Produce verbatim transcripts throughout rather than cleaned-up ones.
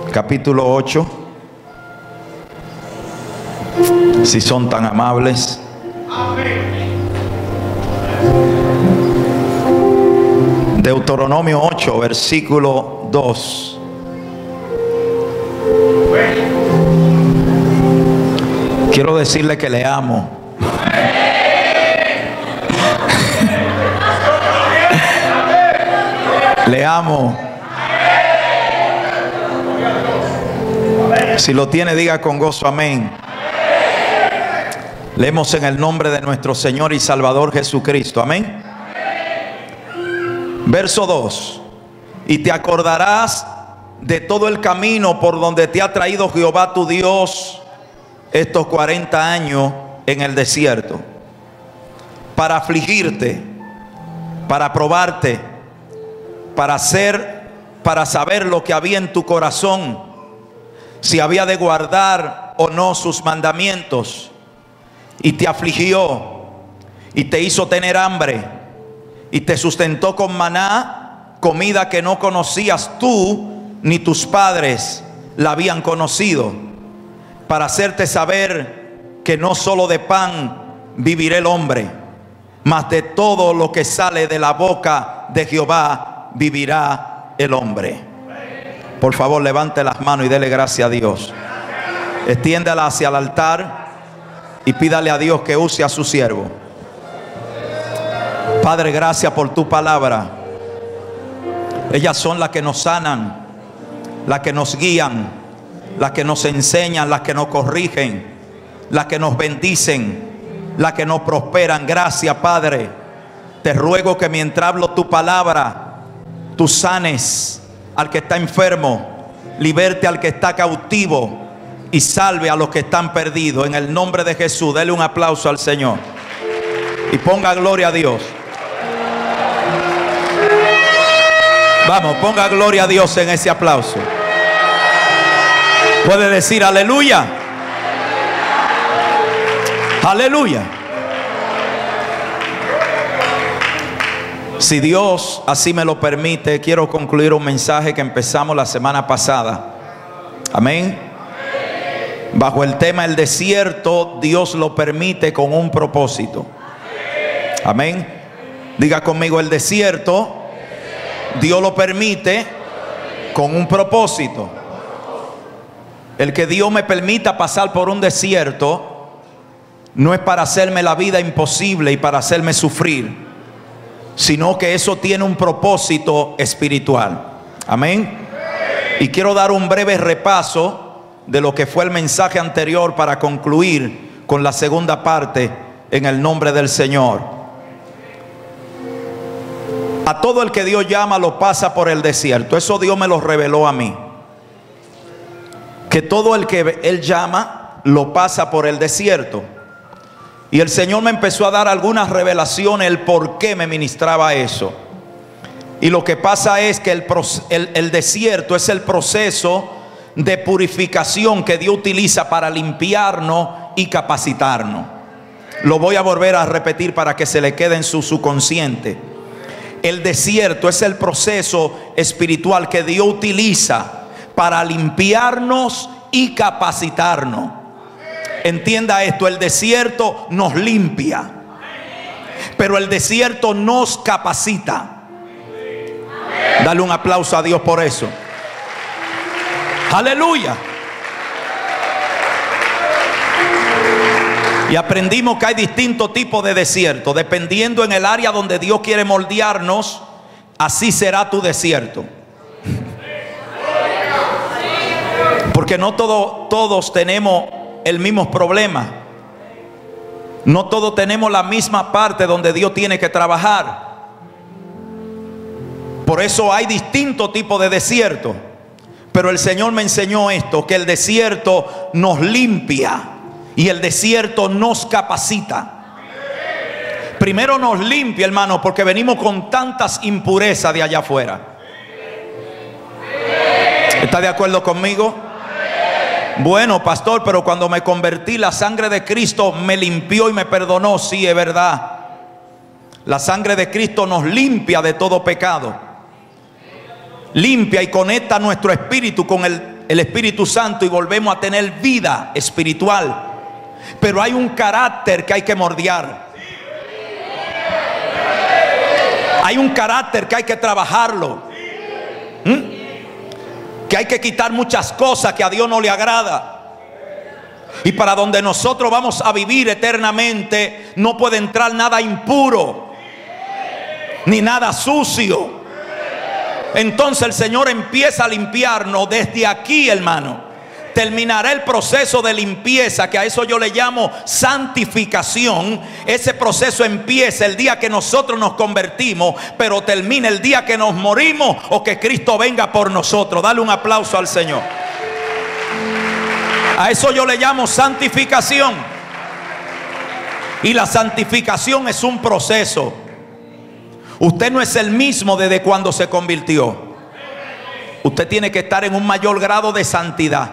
capítulo ocho, si son tan amables. Deuteronomio ocho, versículo dos. Quiero decirle que le amo. Le amo. Si lo tiene, diga con gozo amén. Leemos en el nombre de nuestro Señor y Salvador Jesucristo. Amén. Verso dos. Y te acordarás de todo el camino por donde te ha traído Jehová tu Dios estos cuarenta años en el desierto, para afligirte, para probarte, para hacer, para saber lo que había en tu corazón, si había de guardar o no sus mandamientos. Y te afligió y te hizo tener hambre y te sustentó con maná, comida que no conocías tú ni tus padres la habían conocido, para hacerte saber que no solo de pan vivirá el hombre, mas de todo lo que sale de la boca de Jehová vivirá el hombre. Por favor, levante las manos y dele gracias a Dios. Extiéndala hacia el altar y pídale a Dios que use a su siervo. Padre, gracias por tu palabra. Ellas son las que nos sanan, las que nos guían, las que nos enseñan, las que nos corrigen, las que nos bendicen, las que nos prosperan. Gracias, Padre. Te ruego que mientras hablo tu palabra, tú sanes al que está enfermo, liberte al que está cautivo y salve a los que están perdidos. En el nombre de Jesús, dele un aplauso al Señor y ponga gloria a Dios. Vamos, ponga gloria a Dios en ese aplauso. Puede decir aleluya. Aleluya. Si Dios así me lo permite, quiero concluir un mensaje que empezamos la semana pasada. Amén. Bajo el tema el desierto, Dios lo permite con un propósito. Amén. Diga conmigo, el desierto Dios lo permite con un propósito. El que Dios me permita pasar por un desierto no es para hacerme la vida imposible y para hacerme sufrir, sino que eso tiene un propósito espiritual. Amén. Y quiero dar un breve repaso de lo que fue el mensaje anterior para concluir con la segunda parte en el nombre del Señor. A todo el que Dios llama lo pasa por el desierto. Eso Dios me lo reveló a mí. Que todo el que Él llama lo pasa por el desierto. Y el Señor me empezó a dar algunas revelaciones, el por qué me ministraba eso. Y lo que pasa es que el, el, el desierto es el proceso de purificación que Dios utiliza para limpiarnos y capacitarnos. Lo voy a volver a repetir para que se le quede en su subconsciente. El desierto es el proceso espiritual que Dios utiliza para limpiarnos y capacitarnos. Entienda esto, el desierto nos limpia, pero el desierto nos capacita. Dale un aplauso a Dios por eso. Aleluya. Y aprendimos que hay distintos tipos de desierto. Dependiendo en el área donde Dios quiere moldearnos, así será tu desierto. Porque no todo, todos tenemos el mismo problema. No todos tenemos la misma parte donde Dios tiene que trabajar. Por eso hay distintos tipos de desierto. Pero el Señor me enseñó esto, que el desierto nos limpia y el desierto nos capacita. Primero nos limpia, hermano, porque venimos con tantas impurezas de allá afuera. ¿Está de acuerdo conmigo? Bueno, pastor, pero cuando me convertí, la sangre de Cristo me limpió y me perdonó. Sí, es verdad. La sangre de Cristo nos limpia de todo pecado. Limpia y conecta nuestro espíritu con el el Espíritu Santo y volvemos a tener vida espiritual. Pero hay un carácter que hay que moldear. Hay un carácter que hay que trabajarlo. ¿Mm? Que hay que quitar muchas cosas que a Dios no le agrada. Y para donde nosotros vamos a vivir eternamente, no puede entrar nada impuro, ni nada sucio. Entonces el Señor empieza a limpiarnos desde aquí, hermano. Terminará el proceso de limpieza, que a eso yo le llamo santificación. Ese proceso empieza el día que nosotros nos convertimos, pero termina el día que nos morimos o que Cristo venga por nosotros. Dale un aplauso al Señor. A eso yo le llamo santificación. Y la santificación es un proceso. Usted no es el mismo desde cuando se convirtió. Usted tiene que estar en un mayor grado de santidad.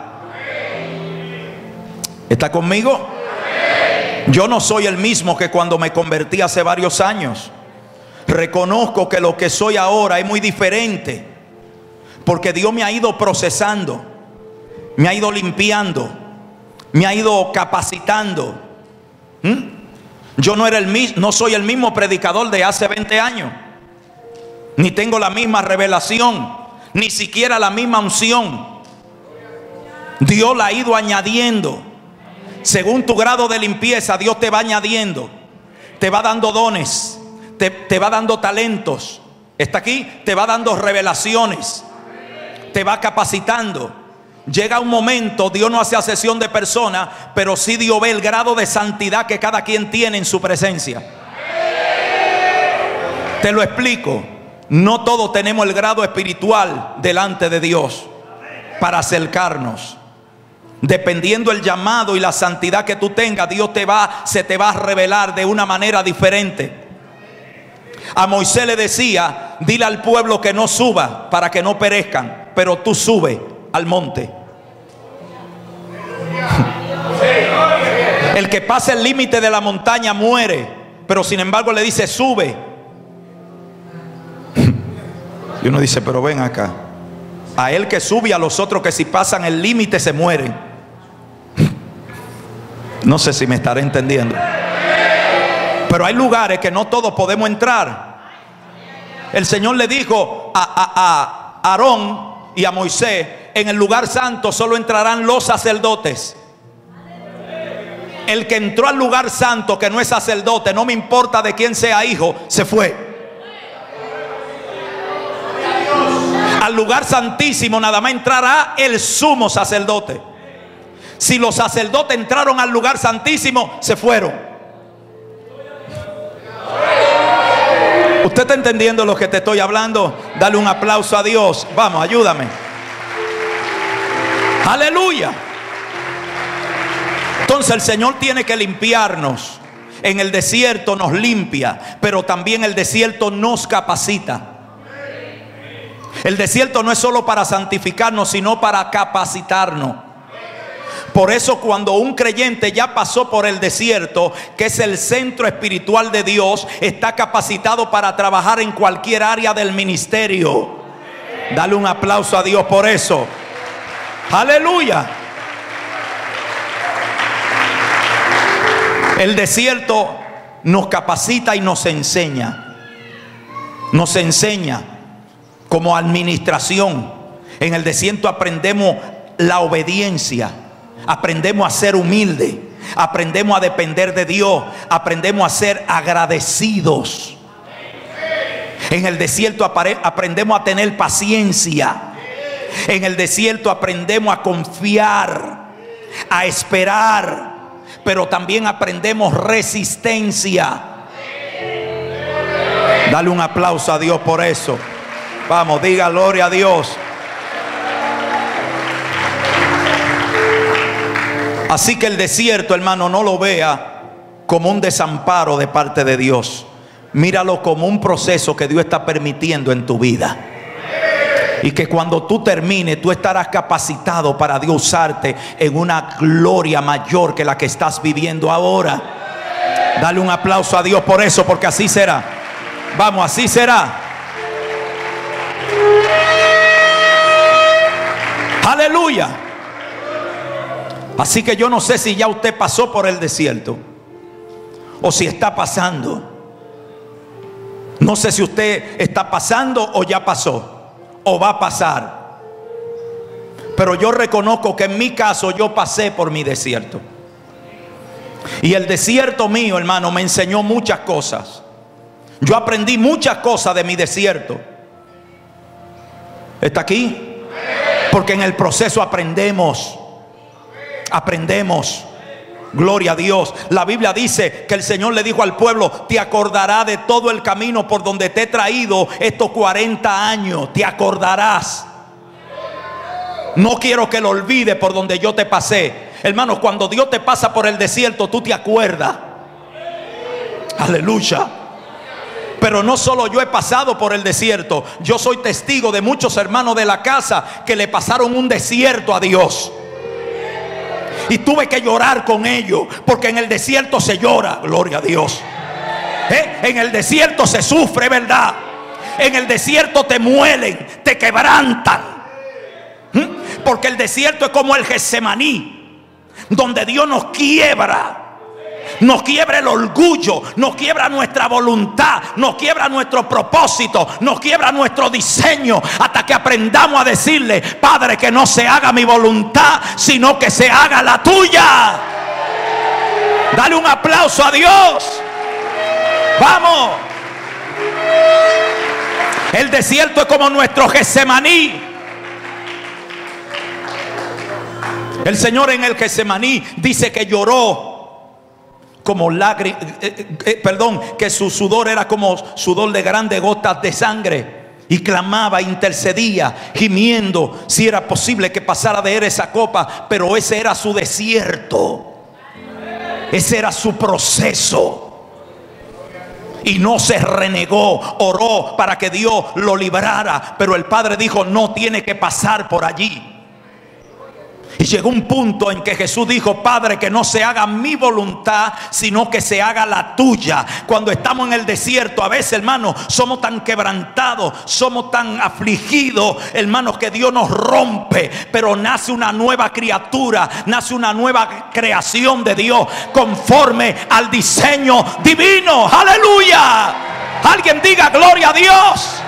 ¿Está conmigo? Yo no soy el mismo que cuando me convertí hace varios años. Reconozco que lo que soy ahora es muy diferente, porque Dios me ha ido procesando, me ha ido limpiando, me ha ido capacitando. ¿Mm? Yo no era el mismo, no soy el mismo predicador de hace veinte años, ni tengo la misma revelación, ni siquiera la misma unción. Dios la ha ido añadiendo. Según tu grado de limpieza, Dios te va añadiendo, te va dando dones, te, te va dando talentos. ¿Está aquí? Te va dando revelaciones, te va capacitando. Llega un momento, Dios no hace asesión de personas, pero sí Dios ve el grado de santidad que cada quien tiene en su presencia. Te lo explico. No todos tenemos el grado espiritual delante de Dios para acercarnos. Dependiendo el llamado y la santidad que tú tengas, Dios te va, se te va a revelar de una manera diferente. A Moisés le decía: dile al pueblo que no suba para que no perezcan, pero tú sube al monte. El que pasa el límite de la montaña muere, pero sin embargo le dice: sube. Y uno dice: pero ven acá, a él que sube y a los otros que si pasan el límite se mueren. No sé si me estaré entendiendo. Pero hay lugares que no todos podemos entrar. El Señor le dijo a, a, a Aarón y a Moisés: en el lugar santo solo entrarán los sacerdotes. El que entró al lugar santo, que no es sacerdote, no me importa de quién sea hijo, se fue. Al lugar santísimo nada más entrará el sumo sacerdote. Si los sacerdotes entraron al lugar santísimo, se fueron. ¿Usted está entendiendo lo que te estoy hablando? Dale un aplauso a Dios. Vamos, ayúdame. Aleluya. Entonces el Señor tiene que limpiarnos. En el desierto nos limpia, pero también el desierto nos capacita. El desierto no es solo para santificarnos, sino para capacitarnos. Por eso cuando un creyente ya pasó por el desierto, que es el centro espiritual de Dios, está capacitado para trabajar en cualquier área del ministerio. Dale un aplauso a Dios por eso. Aleluya. El desierto nos capacita y nos enseña. Nos enseña como administración. En el desierto aprendemos la obediencia. Aprendemos a ser humildes, aprendemos a depender de Dios, aprendemos a ser agradecidos. En el desierto aprendemos a tener paciencia. En el desierto aprendemos a confiar, a esperar, pero también aprendemos resistencia. Dale un aplauso a Dios por eso. Vamos, diga gloria a Dios. Así que el desierto, hermano, no lo vea como un desamparo de parte de Dios. Míralo como un proceso que Dios está permitiendo en tu vida. Y que cuando tú termines, tú estarás capacitado para Dios usarte en una gloria mayor que la que estás viviendo ahora. Dale un aplauso a Dios por eso, porque así será. Vamos, así será. Aleluya. Así que yo no sé si ya usted pasó por el desierto o si está pasando. No sé si usted está pasando o ya pasó o va a pasar. Pero yo reconozco que en mi caso yo pasé por mi desierto. Y el desierto mío, hermano, me enseñó muchas cosas. Yo aprendí muchas cosas de mi desierto. ¿Está aquí? Porque en el proceso aprendemos. Aprendemos. Gloria a Dios. La Biblia dice que el Señor le dijo al pueblo: te acordarás de todo el camino por donde te he traído estos cuarenta años. Te acordarás. No quiero que lo olvides por donde yo te pasé. Hermanos, cuando Dios te pasa por el desierto, tú te acuerdas. Aleluya. Pero no solo yo he pasado por el desierto. Yo soy testigo de muchos hermanos de la casa que le pasaron un desierto a Dios. Y tuve que llorar con ellos, porque en el desierto se llora. Gloria a Dios. ¿Eh? En el desierto se sufre, ¿verdad? En el desierto te muelen, te quebrantan. ¿Mm? Porque el desierto es como el Getsemaní, donde Dios nos quiebra. Nos quiebra el orgullo, nos quiebra nuestra voluntad, nos quiebra nuestro propósito, nos quiebra nuestro diseño, hasta que aprendamos a decirle: Padre, que no se haga mi voluntad, sino que se haga la tuya. Dale un aplauso a Dios. Vamos. El desierto es como nuestro Getsemaní. El Señor en el Getsemaní dice que lloró como lágrimas, eh, eh, perdón, que su sudor era como sudor de grandes gotas de sangre. Y clamaba, intercedía, gimiendo si era posible que pasara de él esa copa. Pero ese era su desierto. Ese era su proceso. Y no se renegó, oró para que Dios lo librara. Pero el Padre dijo: no tiene que pasar por allí. Y llegó un punto en que Jesús dijo: Padre, que no se haga mi voluntad, sino que se haga la tuya. Cuando estamos en el desierto, a veces, hermanos, somos tan quebrantados, somos tan afligidos, hermanos, que Dios nos rompe. Pero nace una nueva criatura, nace una nueva creación de Dios, conforme al diseño divino. ¡Aleluya! Alguien diga gloria a Dios.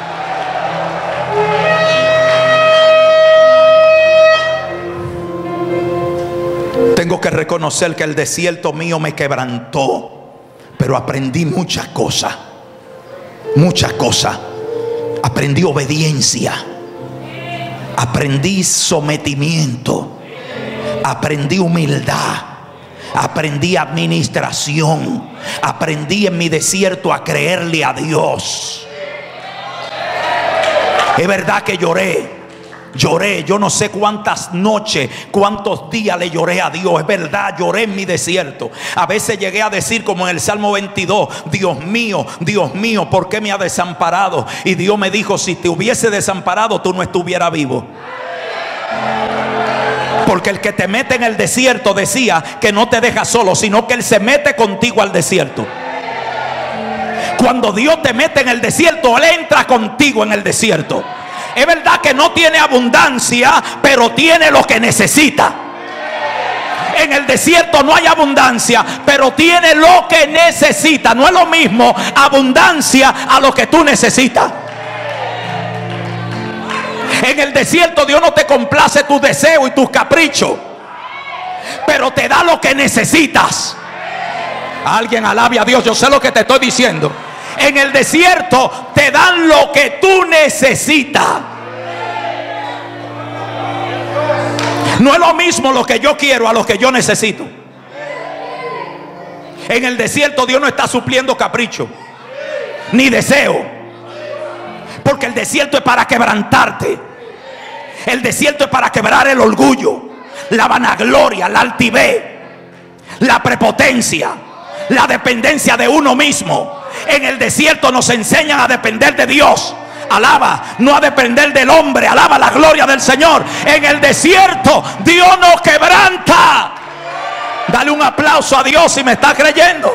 Tengo que reconocer que el desierto mío me quebrantó, pero aprendí muchas cosas. Muchas cosas. Aprendí obediencia. Aprendí sometimiento. Aprendí humildad. Aprendí administración. Aprendí en mi desierto a creerle a Dios. Es verdad que lloré. Lloré, yo no sé cuántas noches, cuántos días le lloré a Dios. Es verdad, lloré en mi desierto. A veces llegué a decir, como en el Salmo veintidós: Dios mío, Dios mío, ¿por qué me ha desamparado? Y Dios me dijo: si te hubiese desamparado, tú no estuvieras vivo. Porque el que te mete en el desierto, decía, que no te deja solo, sino que Él se mete contigo al desierto. Cuando Dios te mete en el desierto, Él entra contigo en el desierto. Es verdad que no tiene abundancia, pero tiene lo que necesita. En el desierto no hay abundancia, pero tiene lo que necesita. No es lo mismo abundancia a lo que tú necesitas. En el desierto Dios no te complace tus deseos y tus caprichos, pero te da lo que necesitas. Alguien alabe a Dios. Yo sé lo que te estoy diciendo. En el desierto te dan lo que tú necesitas. No es lo mismo lo que yo quiero a lo que yo necesito. En el desierto Dios no está supliendo capricho ni deseo, porque el desierto es para quebrantarte. El desierto es para quebrar el orgullo, la vanagloria, la altivez, la prepotencia, la dependencia de uno mismo. En el desierto nos enseñan a depender de Dios. Alaba, no a depender del hombre. Alaba la gloria del Señor. En el desierto Dios nos quebranta. Dale un aplauso a Dios si me está creyendo.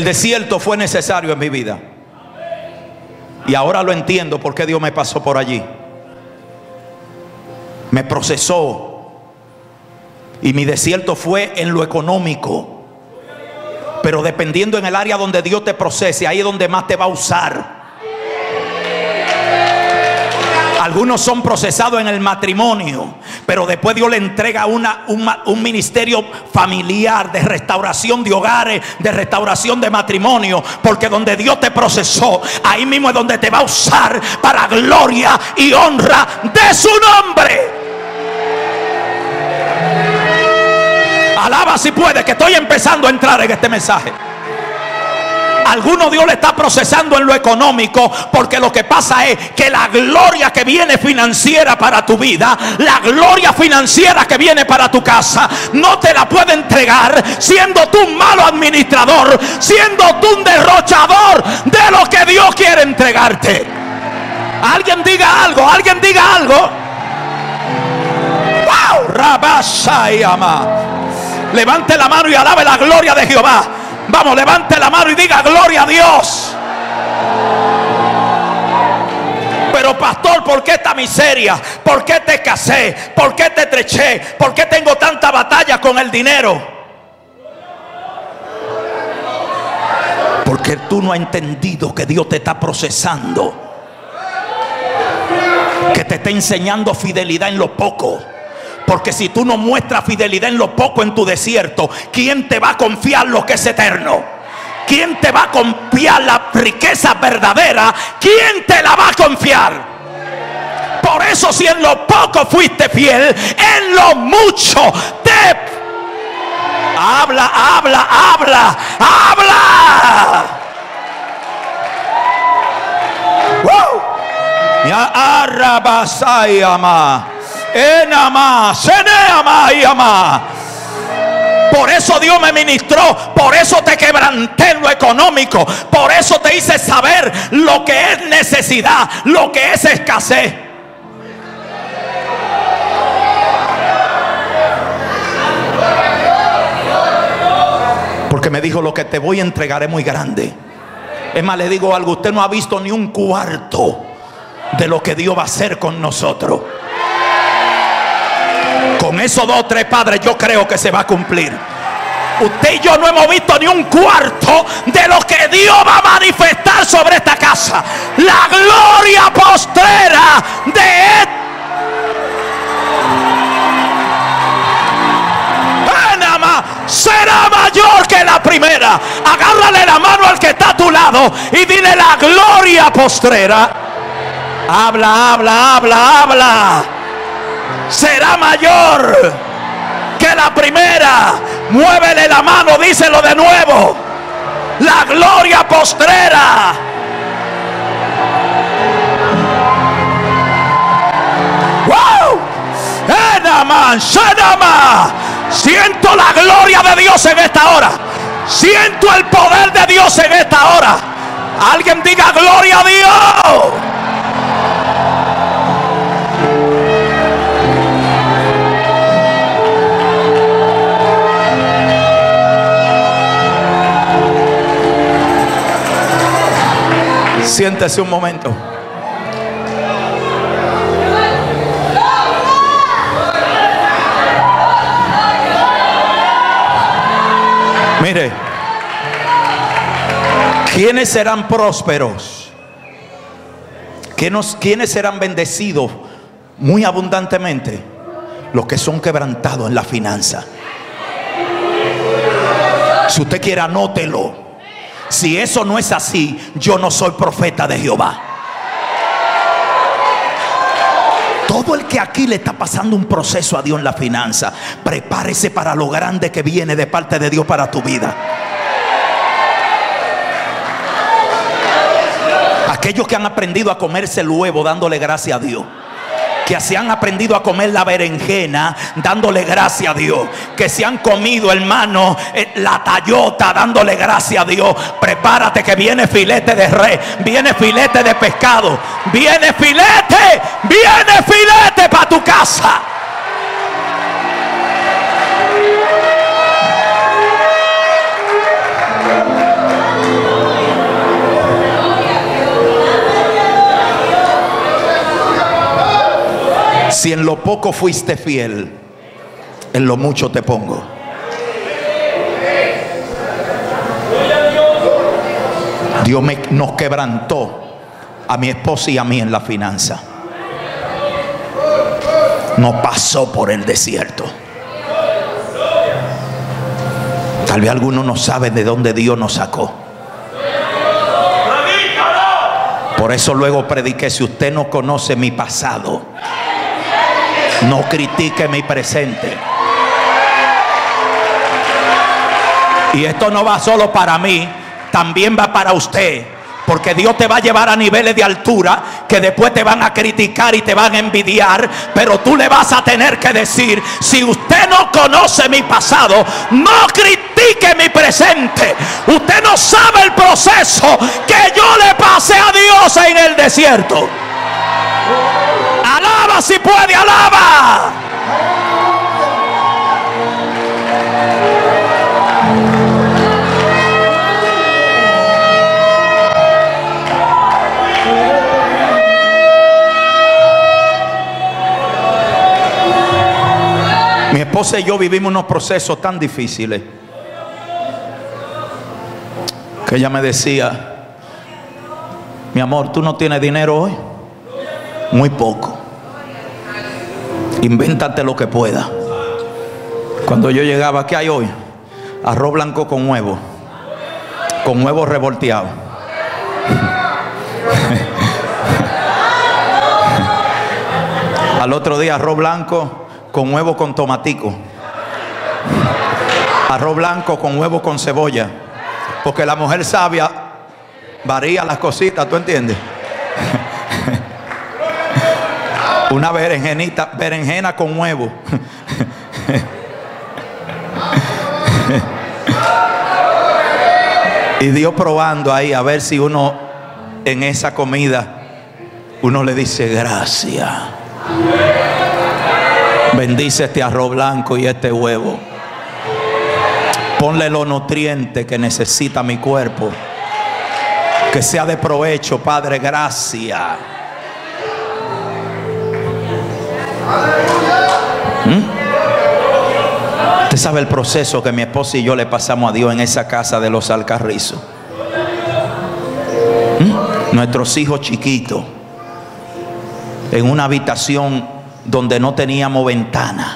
El desierto fue necesario en mi vida. Y ahora lo entiendo por qué Dios me pasó por allí. Me procesó. Y mi desierto fue en lo económico. Pero dependiendo en el área donde Dios te procese, ahí es donde más te va a usar. Algunos son procesados en el matrimonio, pero después Dios le entrega una, un, un ministerio familiar de restauración de hogares, de restauración de matrimonio. Porque donde Dios te procesó, ahí mismo es donde te va a usar para gloria y honra de su nombre. Alaba si puede, que estoy empezando a entrar en este mensaje. Alguno Dios le está procesando en lo económico, porque lo que pasa es que la gloria que viene financiera para tu vida, la gloria financiera que viene para tu casa, no te la puede entregar siendo tú un malo administrador, siendo tú un derrochador de lo que Dios quiere entregarte. Alguien diga algo, alguien diga algo. ¡Wow! Rabashayama. Levante la mano y alabe la gloria de Jehová. Vamos, levante la mano y diga gloria a Dios. Pero pastor, ¿por qué esta miseria? ¿Por qué te casé? ¿Por qué te estreché? ¿Por qué tengo tanta batalla con el dinero? Porque tú no has entendido que Dios te está procesando, que te está enseñando fidelidad en lo poco. Porque si tú no muestras fidelidad en lo poco en tu desierto, ¿quién te va a confiar lo que es eterno? ¿Quién te va a confiar la riqueza verdadera? ¿Quién te la va a confiar? Por eso, si en lo poco fuiste fiel, en lo mucho te... Habla, habla, habla, habla. ¡Wow! Ya arrabasayama. Enama, seneama y ama. Por eso Dios me ministró, por eso te quebranté en lo económico, por eso te hice saber lo que es necesidad, lo que es escasez. Porque me dijo, lo que te voy a entregar es muy grande. Es más, le digo algo, usted no ha visto ni un cuarto de lo que Dios va a hacer con nosotros. Con esos dos o tres padres yo creo que se va a cumplir. Usted y yo no hemos visto ni un cuarto de lo que Dios va a manifestar sobre esta casa. La gloria postrera de esta será mayor que la primera. Agárrale la mano al que está a tu lado y dile, la gloria postrera. Habla, habla, habla, habla. Será mayor que la primera. Muévele la mano, díselo de nuevo. La gloria postrera. ¡Wow! ¡Enaman! ¡Shanama! Siento la gloria de Dios en esta hora. Siento el poder de Dios en esta hora. Alguien diga gloria a Dios. Siéntese un momento. Mire, ¿quiénes serán prósperos? ¿Quiénes, quiénes serán bendecidos muy abundantemente? Los que son quebrantados en la finanza. Si usted quiere, anótelo. Si eso no es así, yo no soy profeta de Jehová. Todo el que aquí le está pasando un proceso a Dios en la finanza, prepárese para lo grande que viene de parte de Dios para tu vida. Aquellos que han aprendido a comerse el huevo dándole gracias a Dios, que se han aprendido a comer la berenjena dándole gracias a Dios, que se han comido, hermano, la tallota dándole gracias a Dios. Prepárate que viene filete de res, viene filete de pescado, viene filete, viene filete para tu casa. Si en lo poco fuiste fiel, en lo mucho te pongo. Dios me, nos quebrantó a mi esposa y a mí en la finanza. No pasó por el desierto. Tal vez algunos no saben de dónde Dios nos sacó. Por eso luego prediqué: si usted no conoce mi pasado, no critique mi presente. Y esto no va solo para mí, también va para usted. Porque Dios te va a llevar a niveles de altura que después te van a criticar y te van a envidiar. Pero tú le vas a tener que decir: si usted no conoce mi pasado, no critique mi presente. Usted no sabe el proceso que yo le pasé a Dios en el desierto. Alaba si puede, alaba. Mi esposa y yo vivimos unos procesos tan difíciles que ella me decía: mi amor, ¿tú no tienes dinero hoy? Muy poco. Invéntate lo que pueda. Cuando yo llegaba, ¿qué hay hoy? Arroz blanco con huevo, con huevo revolteado. Al otro día, arroz blanco con huevo con tomatico, arroz blanco con huevo con cebolla, porque la mujer sabia varía las cositas, ¿tú entiendes? Una berenjenita, berenjena con huevo. Y Dios probando ahí a ver si uno en esa comida uno le dice: gracias, bendice este arroz blanco y este huevo. Ponle los nutrientes que necesita mi cuerpo. Que sea de provecho, Padre, gracias. ¿Mm? Usted sabe el proceso que mi esposa y yo le pasamos a Dios en esa casa de los Alcarrizos. ¿Mm? Nuestros hijos chiquitos en una habitación donde no teníamos ventana.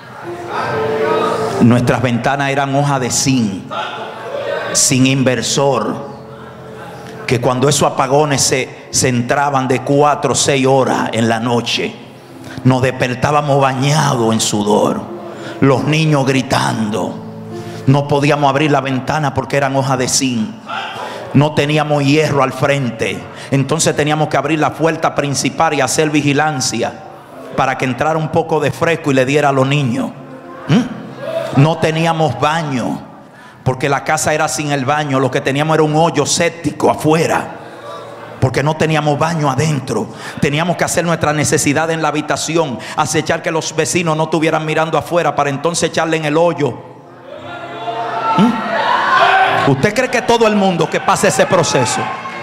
Nuestras ventanas eran hoja de zinc, sin inversor, que cuando esos apagones se, se entraban de cuatro o seis horas en la noche, nos despertábamos bañados en sudor, los niños gritando. No podíamos abrir la ventana porque eran hojas de zinc. No teníamos hierro al frente, entonces teníamos que abrir la puerta principal y hacer vigilancia para que entrara un poco de fresco y le diera a los niños. ¿Mm? No teníamos baño, porque la casa era sin el baño. Lo que teníamos era un hoyo séptico afuera, porque no teníamos baño adentro. Teníamos que hacer nuestra necesidad en la habitación, acechar que los vecinos no estuvieran mirando afuera para entonces echarle en el hoyo. ¿Mm? ¿Usted cree que todo el mundo que pase ese proceso?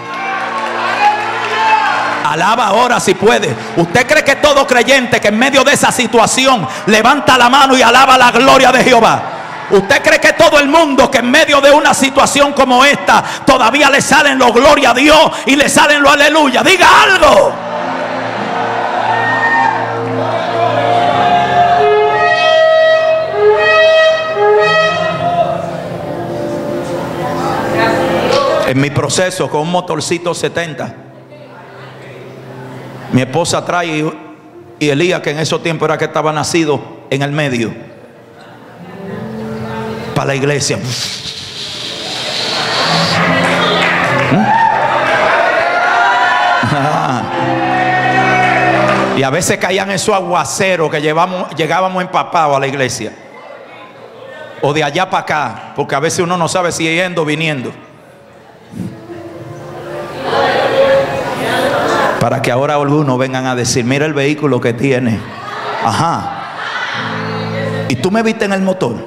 Alaba ahora si puede. ¿Usted cree que todo creyente que en medio de esa situación levanta la mano y alaba la gloria de Jehová? ¿Usted cree que todo el mundo que en medio de una situación como esta todavía le salen los gloria a Dios y le salen los aleluya? Diga algo. En mi proceso con un motorcito setenta, mi esposa trae y Elías, que en esos tiempos era que estaba nacido, en el medio para la iglesia. Y a veces caían esos aguaceros que llevamos, llegábamos empapados a la iglesia, o de allá para acá, porque a veces uno no sabe si yendo o viniendo. Para que ahora algunos vengan a decir: mira el vehículo que tiene. Ajá. ¿Y tú me viste en el motor?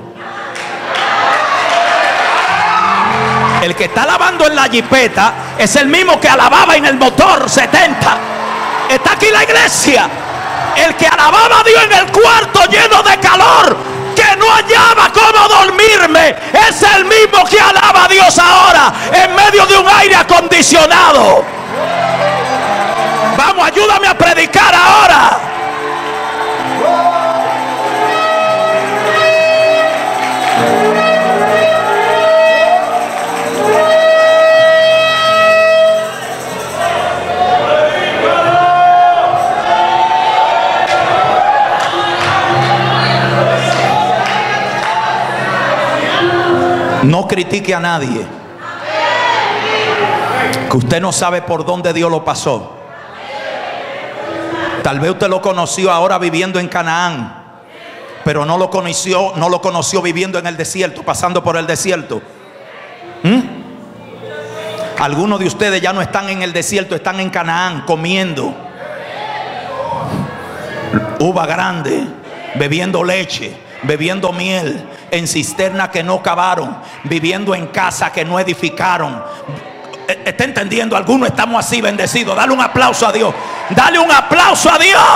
El que está alabando en la jipeta es el mismo que alababa en el motor setenta. Está aquí la iglesia. El que alababa a Dios en el cuarto lleno de calor, que no hallaba cómo dormirme, es el mismo que alaba a Dios ahora en medio de un aire acondicionado. Vamos, ayúdame a predicar ahora. No critique a nadie, que usted no sabe por dónde Dios lo pasó. Tal vez usted lo conoció ahora viviendo en Canaán, pero no lo conoció, no lo conoció viviendo en el desierto, pasando por el desierto. ¿Mm? Algunos de ustedes ya no están en el desierto, están en Canaán comiendo uva grande, bebiendo leche, bebiendo miel, en cisternas que no cavaron, viviendo en casas que no edificaron. ¿Está entendiendo? Algunos estamos así bendecidos. Dale un aplauso a Dios. Dale un aplauso a Dios.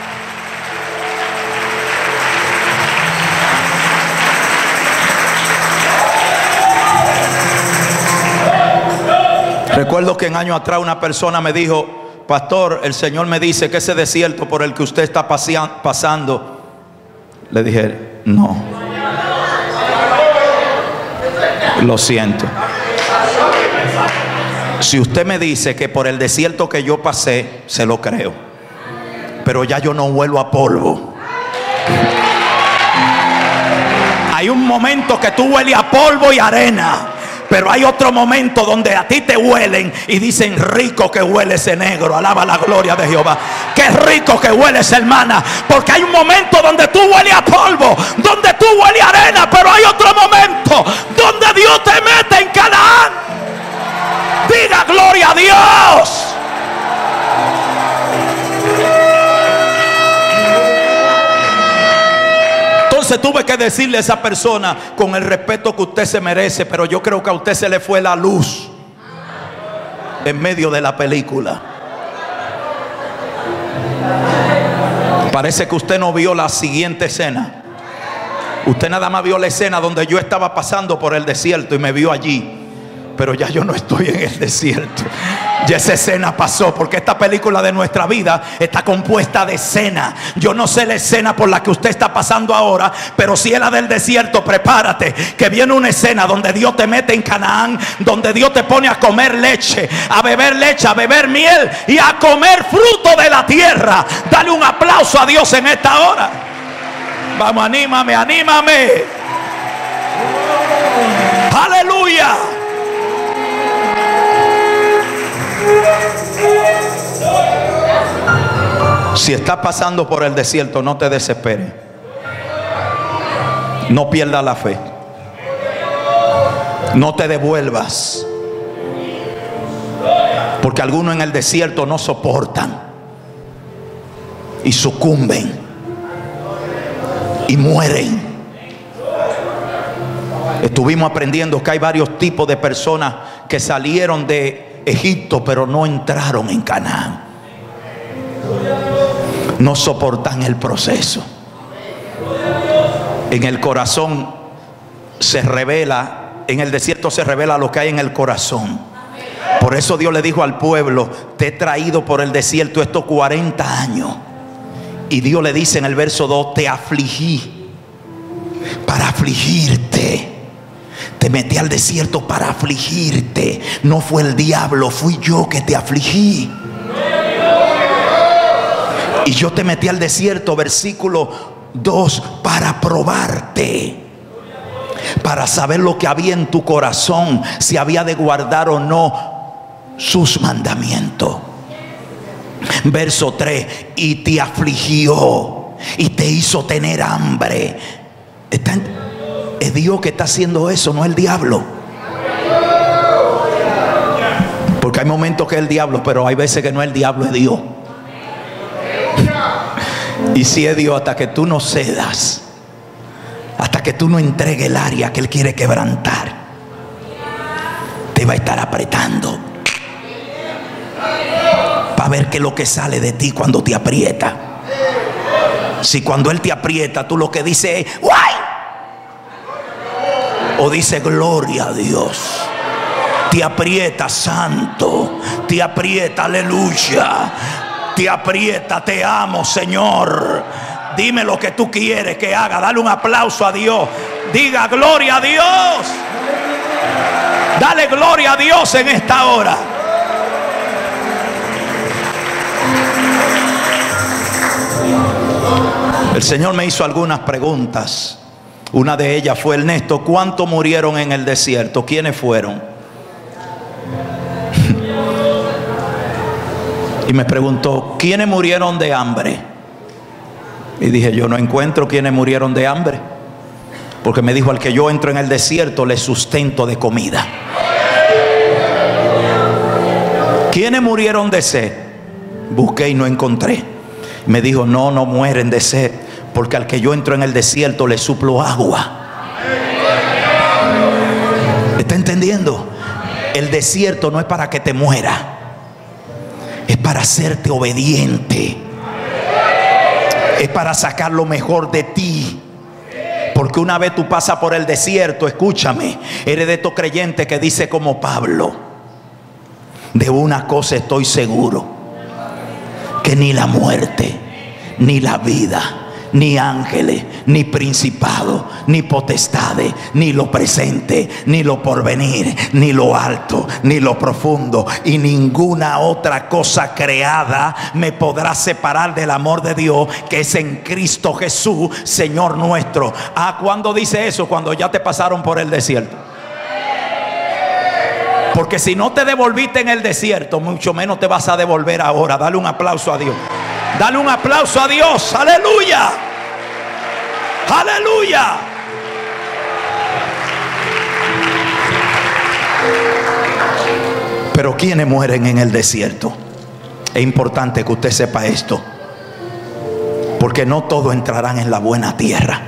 Recuerdo que en años atrás una persona me dijo: pastor, el Señor me dice que ese desierto por el que usted está pasando. Le dije: no, lo siento. Si usted me dice que por el desierto que yo pasé, se lo creo, pero ya yo no vuelvo a polvo. Hay un momento que tú hueles a polvo y arena, pero hay otro momento donde a ti te huelen y dicen: rico que huele ese negro. Alaba la gloria de Jehová. Qué rico que huele esa hermana. Porque hay un momento donde tú hueles a polvo, donde tú hueles a arena, pero hay otro momento donde Dios te mete en Canaán. Diga gloria a Dios. Entonces tuve que decirle a esa persona, con el respeto que usted se merece, pero yo creo que a usted se le fue la luz en medio de la película. Parece que usted no vio la siguiente escena. Usted nada más vio la escena donde yo estaba pasando por el desierto y me vio allí. Pero ya yo no estoy en el desierto. Ya esa escena pasó, porque esta película de nuestra vida está compuesta de escenas. Yo no sé la escena por la que usted está pasando ahora, pero si es la del desierto, prepárate, que viene una escena donde Dios te mete en Canaán, donde Dios te pone a comer leche, a beber leche, a beber miel y a comer fruto de la tierra. Dale un aplauso a Dios en esta hora. Vamos, anímame, anímame. Aleluya. Si estás pasando por el desierto, no te desesperes. No pierdas la fe. No te devuelvas. Porque algunos en el desierto no soportan y sucumben y mueren. Estuvimos aprendiendo que hay varios tipos de personas que salieron de Egipto pero no entraron en Canaán. No soportan el proceso. En el corazón se revela, en el desierto se revela lo que hay en el corazón. Por eso Dios le dijo al pueblo: te he traído por el desierto estos cuarenta años. Y Dios le dice en el verso dos: te afligí para afligirte. Te metí al desierto para afligirte. No fue el diablo, fui yo que te afligí. Y yo te metí al desierto, versículo dos, para probarte, para saber lo que había en tu corazón, si había de guardar o no sus mandamientos. Verso tres: y te afligió y te hizo tener hambre. Está en, es Dios que está haciendo eso, no el diablo. Porque hay momentos que es el diablo, pero hay veces que no es el diablo, es Dios. Y si es Dios, hasta que tú no cedas, hasta que tú no entregues el área que Él quiere quebrantar, te va a estar apretando para ver qué es lo que sale de ti cuando te aprieta. Si cuando Él te aprieta, tú lo que dices es ¡guay! O dice gloria a Dios. Te aprieta, santo. Te aprieta, aleluya. Te aprieta, te amo, Señor. Dime lo que tú quieres que haga. Dale un aplauso a Dios. Diga gloria a Dios. Dale gloria a Dios en esta hora. El Señor me hizo algunas preguntas. Una de ellas fue: Ernesto, ¿cuántos murieron en el desierto? ¿Quiénes fueron? Y me preguntó: ¿quiénes murieron de hambre? Y dije: yo no encuentro quiénes murieron de hambre, porque me dijo: al que yo entro en el desierto le sustento de comida. ¿Quiénes murieron de sed? Busqué y no encontré. Me dijo: no, no mueren de sed, porque al que yo entro en el desierto le suplo agua. ¿Está entendiendo? El desierto no es para que te muera, es para hacerte obediente, es para sacar lo mejor de ti. Porque una vez tú pasas por el desierto, escúchame, eres de estos creyentes que dice como Pablo: de una cosa estoy seguro, que ni la muerte, ni la vida, ni ángeles, ni principados, ni potestades, ni lo presente, ni lo porvenir, ni lo alto, ni lo profundo, y ninguna otra cosa creada me podrá separar del amor de Dios que es en Cristo Jesús, Señor nuestro. Ah, ¿cuándo dice eso? Cuando ya te pasaron por el desierto. Porque si no te devolviste en el desierto, mucho menos te vas a devolver ahora. Dale un aplauso a Dios. Dale un aplauso a Dios. Aleluya. Aleluya. Pero ¿quiénes mueren en el desierto? Es importante que usted sepa esto, porque no todos entrarán en la buena tierra.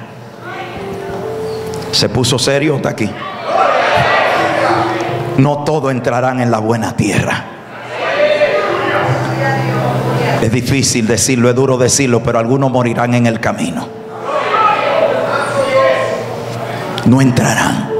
¿Se puso serio hasta aquí? No todos entrarán en la buena tierra. Es difícil decirlo, es duro decirlo, pero algunos morirán en el camino. No entrarán.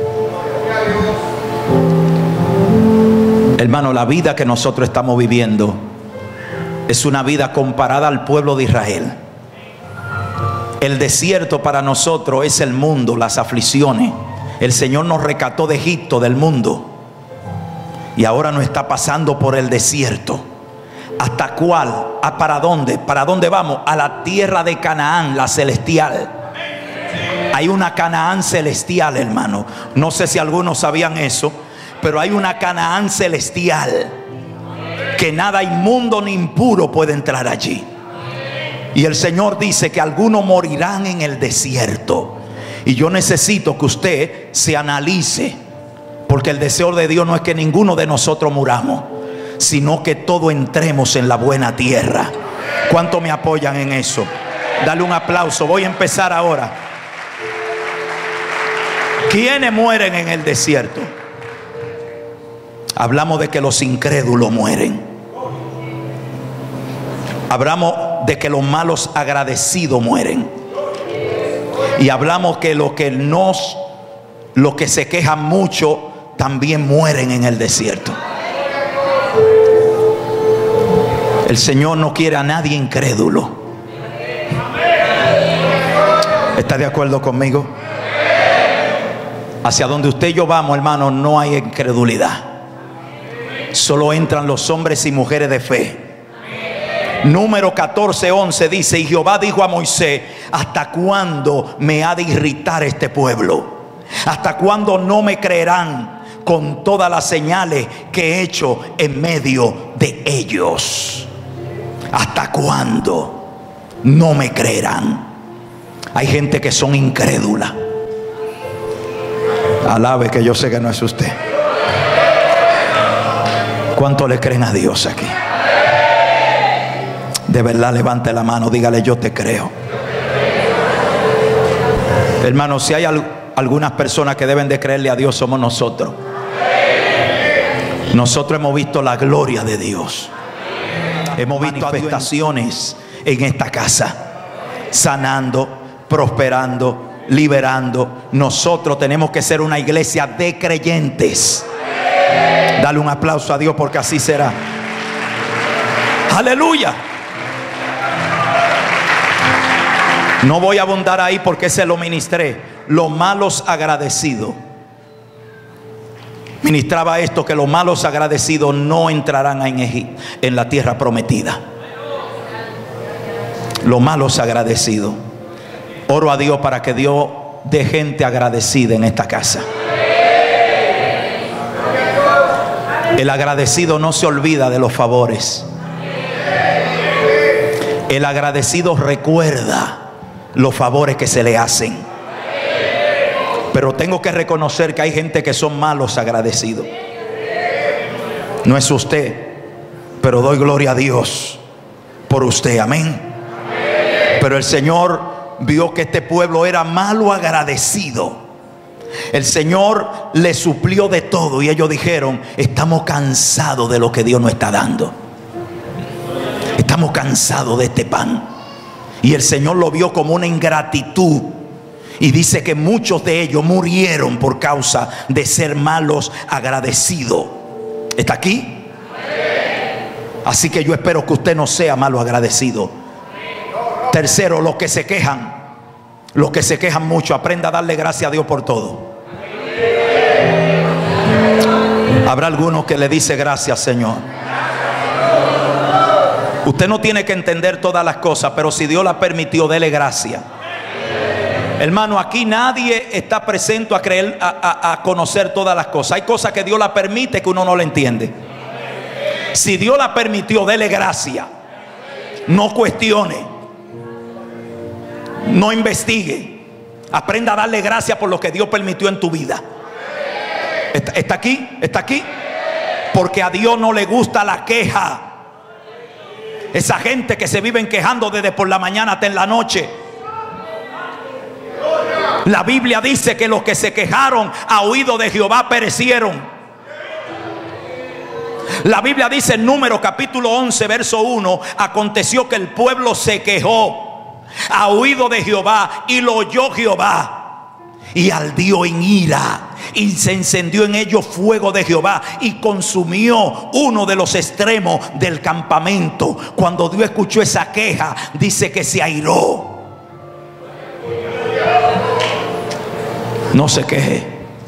Hermano, la vida que nosotros estamos viviendo es una vida comparada al pueblo de Israel. El desierto para nosotros es el mundo, las aflicciones. El Señor nos rescató de Egipto, del mundo, y ahora nos está pasando por el desierto. ¿Hasta cuál? ¿A para dónde? ¿Para dónde vamos? A la tierra de Canaán, la celestial. Hay una Canaán celestial, hermano. No sé si algunos sabían eso, pero hay una Canaán celestial que nada inmundo ni impuro puede entrar allí. Y el Señor dice que algunos morirán en el desierto. Y yo necesito que usted se analice, porque el deseo de Dios no es que ninguno de nosotros muramos, sino que todos entremos en la buena tierra. ¿Cuánto me apoyan en eso? Dale un aplauso. Voy a empezar ahora. ¿Quiénes mueren en el desierto? Hablamos de que los incrédulos mueren. Hablamos de que los malos agradecidos mueren. Y hablamos que los que nos, los que se quejan mucho, también mueren en el desierto. El Señor no quiere a nadie incrédulo. ¿Está de acuerdo conmigo? Hacia donde usted y yo vamos, hermano, no hay incredulidad. Solo entran los hombres y mujeres de fe. Número catorce, once dice: y Jehová dijo a Moisés: ¿hasta cuándo me ha de irritar este pueblo? ¿Hasta cuándo no me creerán con todas las señales que he hecho en medio de ellos? ¿Hasta cuándo no me creerán? Hay gente que son incrédula. Alabe, que yo sé que no es usted. ¿Cuánto le creen a Dios aquí? De verdad, levante la mano, dígale: yo te creo. Hermano, si hay al, algunas personas que deben de creerle a Dios, somos nosotros. Nosotros hemos visto la gloria de Dios. Hemos visto manifestaciones en esta casa. sanando, prosperando, liberando. Nosotros tenemos que ser una iglesia de creyentes. Dale un aplauso a Dios porque así será. Aleluya. No voy a abundar ahí porque se lo ministré. Los malos agradecidos. Ministraba esto, que los malos agradecidos no entrarán en Egipto, en la tierra prometida. Los malos agradecidos. Oro a Dios para que Dios dé gente agradecida en esta casa. El agradecido no se olvida de los favores. El agradecido recuerda los favores que se le hacen. Pero tengo que reconocer que hay gente que son malos agradecidos. No es usted, pero doy gloria a Dios por usted. Amén. Pero el Señor vio que este pueblo era malo agradecido. El Señor le suplió de todo y ellos dijeron: estamos cansados de lo que Dios nos está dando. Estamos cansados de este pan. Y el Señor lo vio como una ingratitud. Y dice que muchos de ellos murieron por causa de ser malos agradecidos. ¿Está aquí? Así que yo espero que usted no sea malo agradecido. Tercero, los que se quejan. Los que se quejan mucho, aprenda a darle gracias a Dios por todo. Habrá algunos que le dice: gracias, Señor. Usted no tiene que entender todas las cosas, pero si Dios la permitió, dele gracias. Hermano, aquí nadie está presente a creer, a, a, a conocer todas las cosas. Hay cosas que Dios la permite que uno no le entiende. Si Dios la permitió, dele gracias. No cuestione. No investigue. Aprenda a darle gracias por lo que Dios permitió en tu vida. ¿Está, está aquí? ¿Está aquí? Porque a Dios no le gusta la queja. Esa gente que se viven quejando desde por la mañana hasta en la noche. La Biblia dice que los que se quejaron a oído de Jehová perecieron. La Biblia dice en Números capítulo once verso uno: aconteció que el pueblo se quejó a oído de Jehová y lo oyó Jehová y ardió en ira y se encendió en ellos fuego de Jehová y consumió uno de los extremos del campamento. Cuando Dios escuchó esa queja, dice que se airó. No se queje.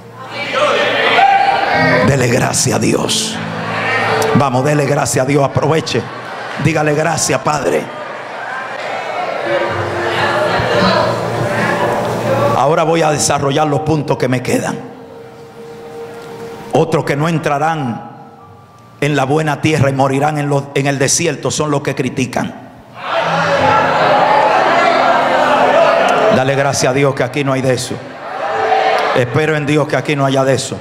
Dele gracias a Dios. Vamos, dele gracias a Dios. Aproveche. Dígale: gracias, Padre. Ahora voy a desarrollar los puntos que me quedan. Otros que no entrarán en la buena tierra y morirán en, los, en el desierto son los que critican. Dale gracias a Dios que aquí no hay de eso. Espero en Dios que aquí no haya de eso.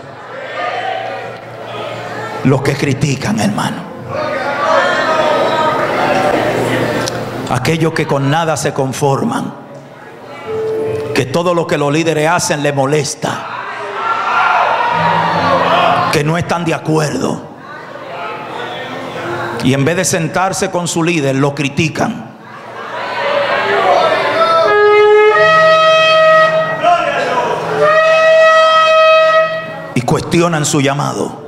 Los que critican, hermano. Aquellos que con nada se conforman. Que todo lo que los líderes hacen les molesta. Que no están de acuerdo. Y en vez de sentarse con su líder, lo critican. Y cuestionan su llamado.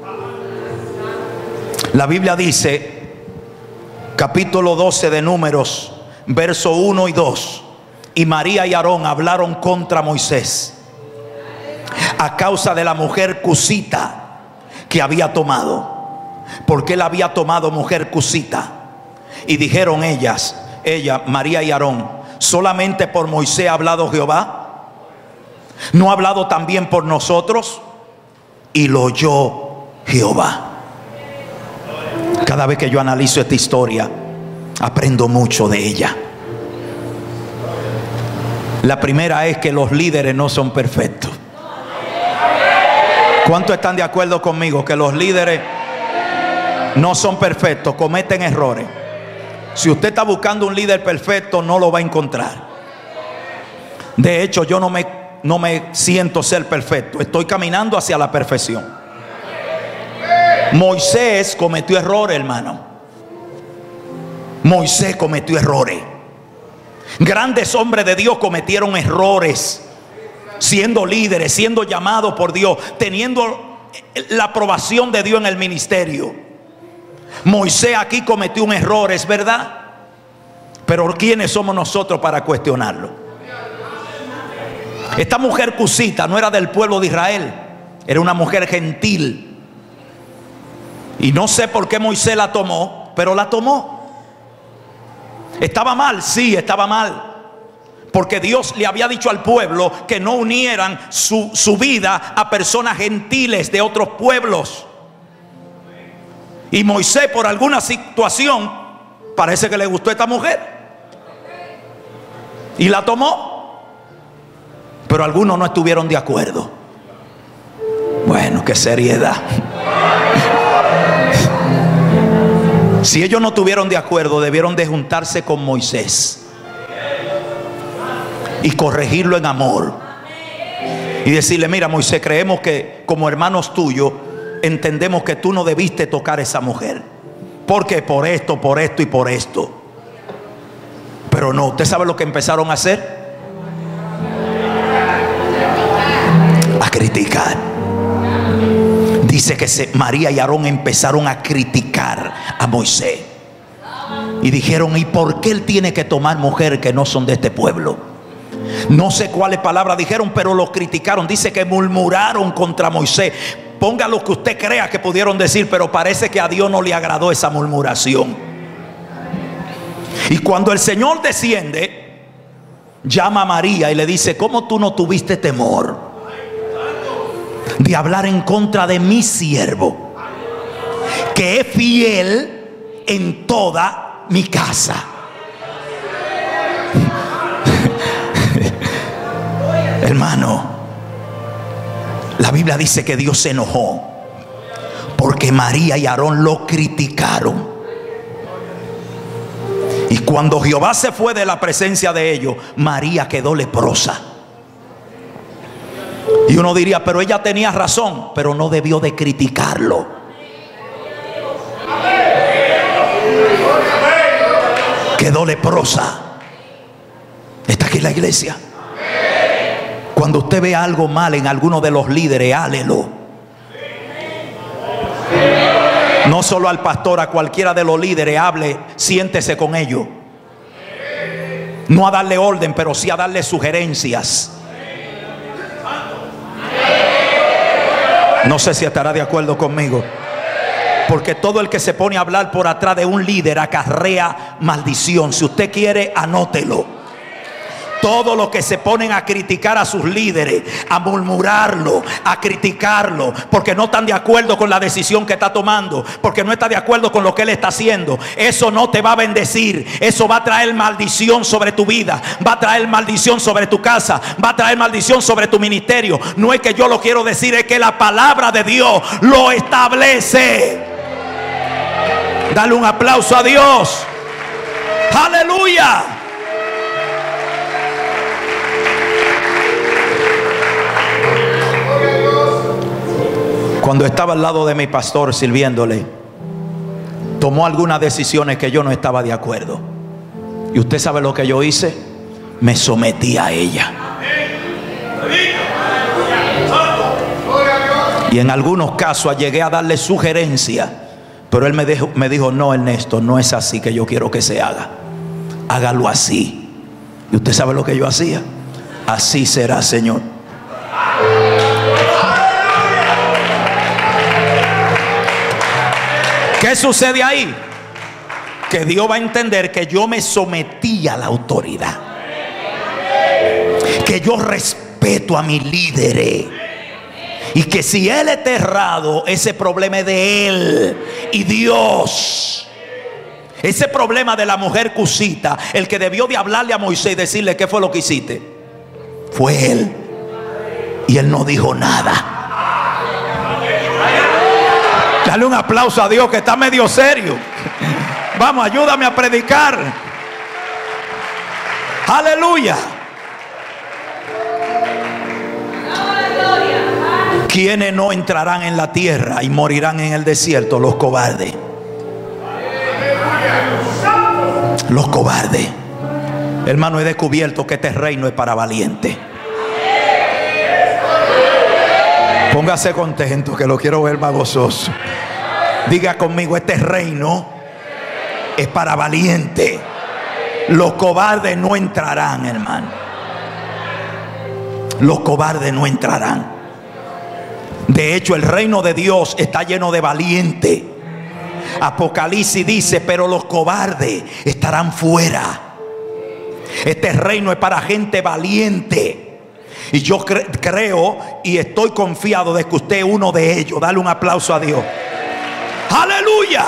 La Biblia dice, capítulo doce de Números, verso uno y dos: y María y Aarón hablaron contra Moisés a causa de la mujer cusita que había tomado, porque él había tomado mujer cusita. Y dijeron ellas, ella, María y Aarón: ¿solamente por Moisés ha hablado Jehová? ¿No ha hablado también por nosotros? Y lo oyó Jehová. Cada vez que yo analizo esta historia, aprendo mucho de ella. La primera es que los líderes no son perfectos. ¿Cuántos están de acuerdo conmigo que los líderes no son perfectos? Cometen errores. Si usted está buscando un líder perfecto, no lo va a encontrar. De hecho, yo no me, no me siento ser perfecto. Estoy caminando hacia la perfección. Moisés cometió errores, hermano. Moisés cometió errores. Grandes hombres de Dios cometieron errores, siendo líderes, siendo llamados por Dios, teniendo la aprobación de Dios en el ministerio. Moisés aquí cometió un error, es verdad, pero ¿quiénes somos nosotros para cuestionarlo? Esta mujer cusita no era del pueblo de Israel, era una mujer gentil. Y no sé por qué Moisés la tomó, pero la tomó. ¿Estaba mal? Sí, estaba mal. Porque Dios le había dicho al pueblo que no unieran su, su vida a personas gentiles de otros pueblos. Y Moisés, por alguna situación, parece que le gustó a esta mujer y la tomó. Pero algunos no estuvieron de acuerdo. Bueno, qué seriedad. Si ellos no estuvieron de acuerdo, debieron de juntarse con Moisés y corregirlo en amor y decirle: mira, Moisés, creemos que como hermanos tuyos entendemos que tú no debiste tocar a esa mujer. ¿Por qué? Por esto, por esto y por esto. Pero no, ¿usted sabe lo que empezaron a hacer? A criticar. Dice que se, María y Aarón empezaron a criticar a Moisés y dijeron: ¿y por qué él tiene que tomar mujeres que no son de este pueblo? No sé cuáles palabras dijeron, pero lo criticaron. Dice que murmuraron contra Moisés. Ponga lo que usted crea que pudieron decir, pero parece que a Dios no le agradó esa murmuración. Y cuando el Señor desciende, llama a María y le dice: ¿cómo tú no tuviste temor de hablar en contra de mi siervo, que es fiel en toda mi casa? Hermano, la Biblia dice que Dios se enojó porque María y Aarón lo criticaron. Y cuando Jehová se fue de la presencia de ellos, María quedó leprosa. Y uno diría: pero ella tenía razón, pero no debió de criticarlo. Quedó leprosa. ¿Está aquí la iglesia? Cuando usted ve algo mal en alguno de los líderes, hálelo. No solo al pastor, a cualquiera de los líderes, hable, siéntese con ellos. No a darle orden, pero sí a darle sugerencias. No sé si estará de acuerdo conmigo. Porque todo el que se pone a hablar por atrás de un líder acarrea maldición. Si usted quiere, anótelo. Todos los que se ponen a criticar a sus líderes, a murmurarlo, a criticarlo, porque no están de acuerdo con la decisión que está tomando, porque no está de acuerdo con lo que él está haciendo, eso no te va a bendecir. Eso va a traer maldición sobre tu vida, va a traer maldición sobre tu casa, va a traer maldición sobre tu ministerio. No es que yo lo quiero decir, es que la palabra de Dios lo establece. Dale un aplauso a Dios. Aleluya. Cuando estaba al lado de mi pastor sirviéndole, tomó algunas decisiones que yo no estaba de acuerdo. Y usted sabe lo que yo hice: me sometí a ella. Y en algunos casos llegué a darle sugerencias, pero él me dijo, me dijo: no, Ernesto, no es así que yo quiero que se haga. Hágalo así. Y usted sabe lo que yo hacía: así será, Señor. ¿Qué sucede ahí? Que Dios va a entender que yo me sometí a la autoridad, que yo respeto a mi líder, y que si él está errado, ese problema es de él y Dios. Ese problema de la mujer cusita, el que debió de hablarle a Moisés y decirle: ¿qué fue lo que hiciste?, fue él, y él no dijo nada. Dale un aplauso a Dios, que está medio serio. Vamos, ayúdame a predicar. Aleluya. ¿Quiénes no entrarán en la tierra y morirán en el desierto? Los cobardes. Los cobardes. Hermano, he descubierto que este reino es para valientes. Póngase contento, que lo quiero ver más gozoso. Diga conmigo: este reino es para valientes. Los cobardes no entrarán, hermano. Los cobardes no entrarán. De hecho, el reino de Dios está lleno de valientes. Apocalipsis dice: pero los cobardes estarán fuera. Este reino es para gente valiente. Y yo cre creo y estoy confiado de que usted es uno de ellos. Dale un aplauso a Dios. ¡Aleluya!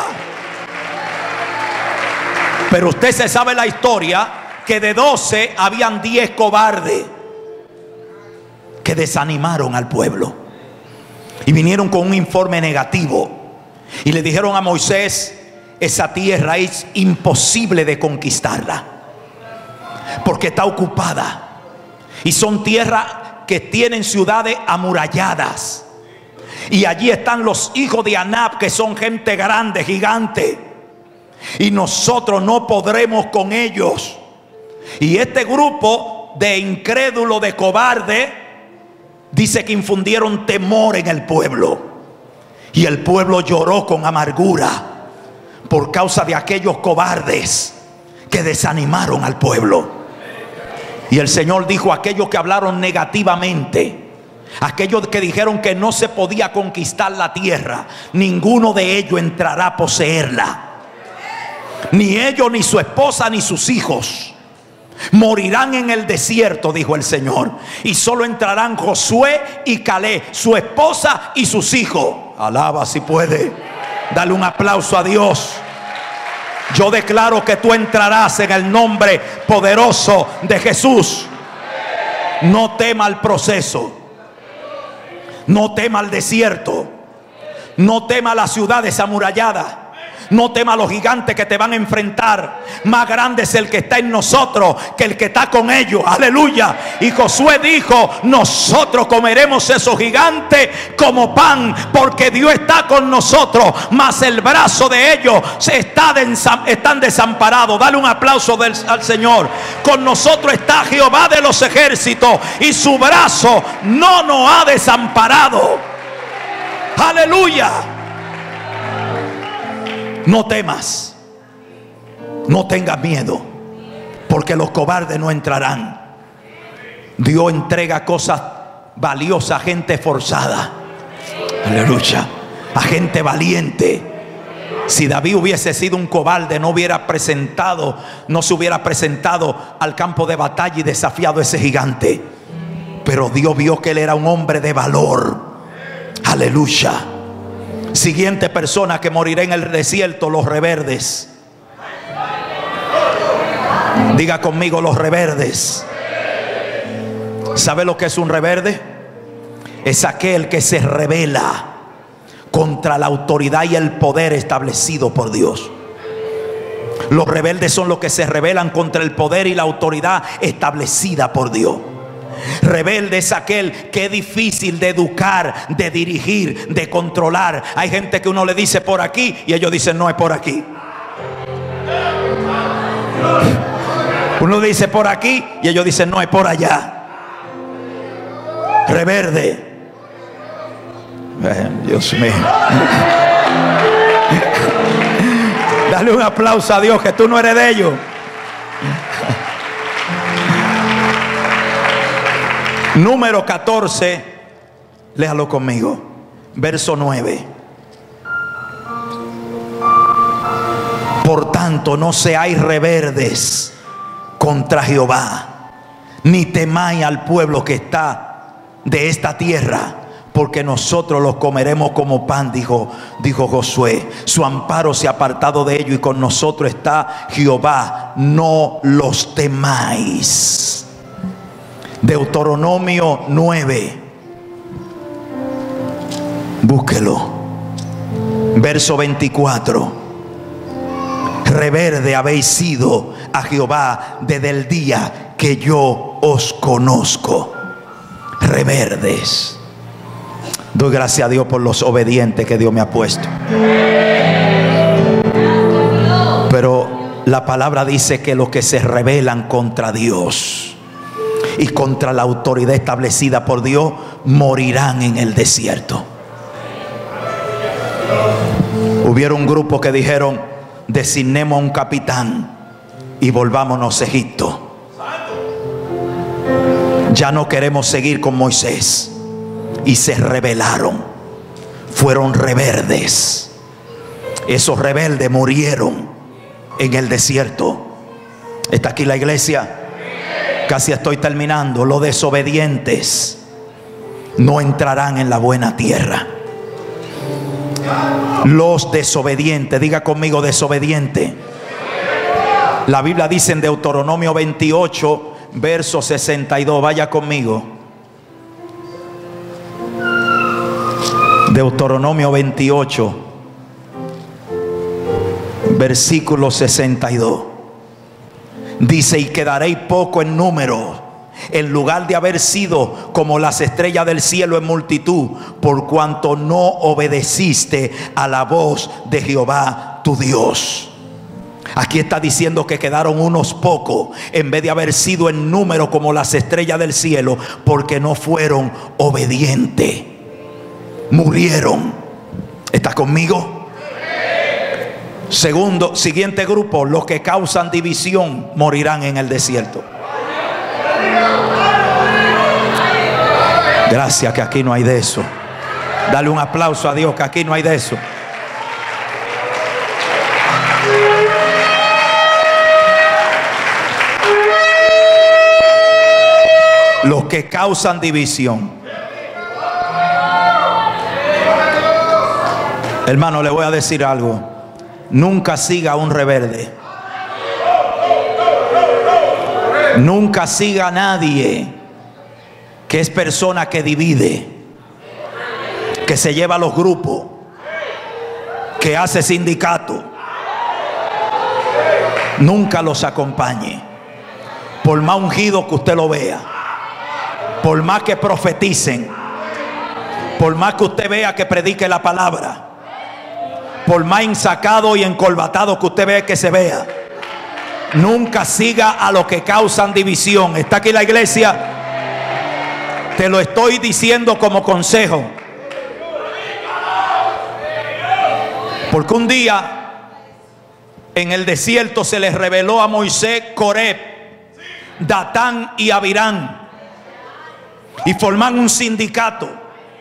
Pero usted se sabe la historia, que de doce habían diez cobardes que desanimaron al pueblo y vinieron con un informe negativo y le dijeron a Moisés: esa tierra es imposible de conquistarla porque está ocupada, y son tierras que tienen ciudades amuralladas, y allí están los hijos de Anab, que son gente grande, gigante, y nosotros no podremos con ellos. Y este grupo de incrédulos, de cobardes, dice que infundieron temor en el pueblo, y el pueblo lloró con amargura por causa de aquellos cobardes que desanimaron al pueblo. Y el Señor dijo: aquellos que hablaron negativamente, aquellos que dijeron que no se podía conquistar la tierra, ninguno de ellos entrará a poseerla. Ni ellos, ni su esposa, ni sus hijos. Morirán en el desierto, dijo el Señor, y solo entrarán Josué y Caleb, su esposa y sus hijos. Alaba si puede. Dale un aplauso a Dios. Yo declaro que tú entrarás en el nombre poderoso de Jesús. No tema el proceso. No tema el desierto. No tema las ciudades amuralladas. No temas los gigantes que te van a enfrentar. Más grande es el que está en nosotros que el que está con ellos. Aleluya. Y Josué dijo: nosotros comeremos esos gigantes como pan, porque Dios está con nosotros. Mas el brazo de ellos se está de, están desamparados. Dale un aplauso del, al Señor. Con nosotros está Jehová de los ejércitos, y su brazo no nos ha desamparado. Aleluya. No temas, no tengas miedo, porque los cobardes no entrarán. Dios entrega cosas valiosas a gente forzada. Aleluya. A gente valiente. Si David hubiese sido un cobarde, no hubiera presentado, no se hubiera presentado al campo de batalla y desafiado a ese gigante. Pero Dios vio que él era un hombre de valor. Aleluya. Siguiente persona que morirá en el desierto: los reverdes. Diga conmigo: los reverdes. ¿Sabe lo que es un reverde? Es aquel que se rebela contra la autoridad y el poder establecido por Dios. Los rebeldes son los que se rebelan contra el poder y la autoridad establecida por Dios. Rebelde es aquel que es difícil de educar, de dirigir, de controlar. Hay gente que uno le dice por aquí y ellos dicen no es por aquí. Uno dice por aquí y ellos dicen no es por allá. Rebelde. Dios mío. Dale un aplauso a Dios, que tú no eres de ellos. Número catorce, léalo conmigo, verso nueve. Por tanto, no seáis reverdes contra Jehová, ni temáis al pueblo que está de esta tierra, porque nosotros los comeremos como pan, dijo, dijo Josué. Su amparo se ha apartado de ellos, y con nosotros está Jehová, no los temáis. Deuteronomio nueve, búsquelo, verso veinticuatro. Reverde habéis sido a Jehová desde el día que yo os conozco. Reverdes. Doy gracias a Dios por los obedientes que Dios me ha puesto. Pero La palabra dice que los que se rebelan contra Dios y contra la autoridad establecida por Dios morirán en el desierto. Hubieron un grupo que dijeron: designemos a un capitán y volvámonos a Egipto. Ya no queremos seguir con Moisés. Y se rebelaron. Fueron rebeldes. Esos rebeldes murieron en el desierto. ¿Está aquí la iglesia? Casi estoy terminando. Los desobedientes no entrarán en la buena tierra. Los desobedientes, diga conmigo, desobediente. La Biblia dice en Deuteronomio veintiocho, verso sesenta y dos. Vaya conmigo. Deuteronomio veintiocho, versículo sesenta y dos. Dice: y quedaréis poco en número, en lugar de haber sido como las estrellas del cielo en multitud, por cuanto no obedeciste a la voz de Jehová tu Dios. Aquí está diciendo que quedaron unos pocos, en vez de haber sido en número como las estrellas del cielo, porque no fueron obedientes. Murieron. ¿Estás conmigo? Segundo, siguiente grupo: los que causan división morirán en el desierto. Gracias, que aquí no hay de eso. Dale un aplauso a Dios, que aquí no hay de eso. Los que causan división. Hermano, le voy a decir algo. Nunca siga a un rebelde. Nunca siga a nadie que es persona que divide, que se lleva a los grupos, que hace sindicato. Nunca los acompañe. Por más ungido que usted lo vea, por más que profeticen, por más que usted vea que predique la palabra, por más ensacado y encorbatado que usted vea que se vea, nunca siga a los que causan división. ¿Está aquí la iglesia? Te lo estoy diciendo como consejo. Porque un día en el desierto se les reveló a Moisés Coreb, Datán y Abirán, y forman un sindicato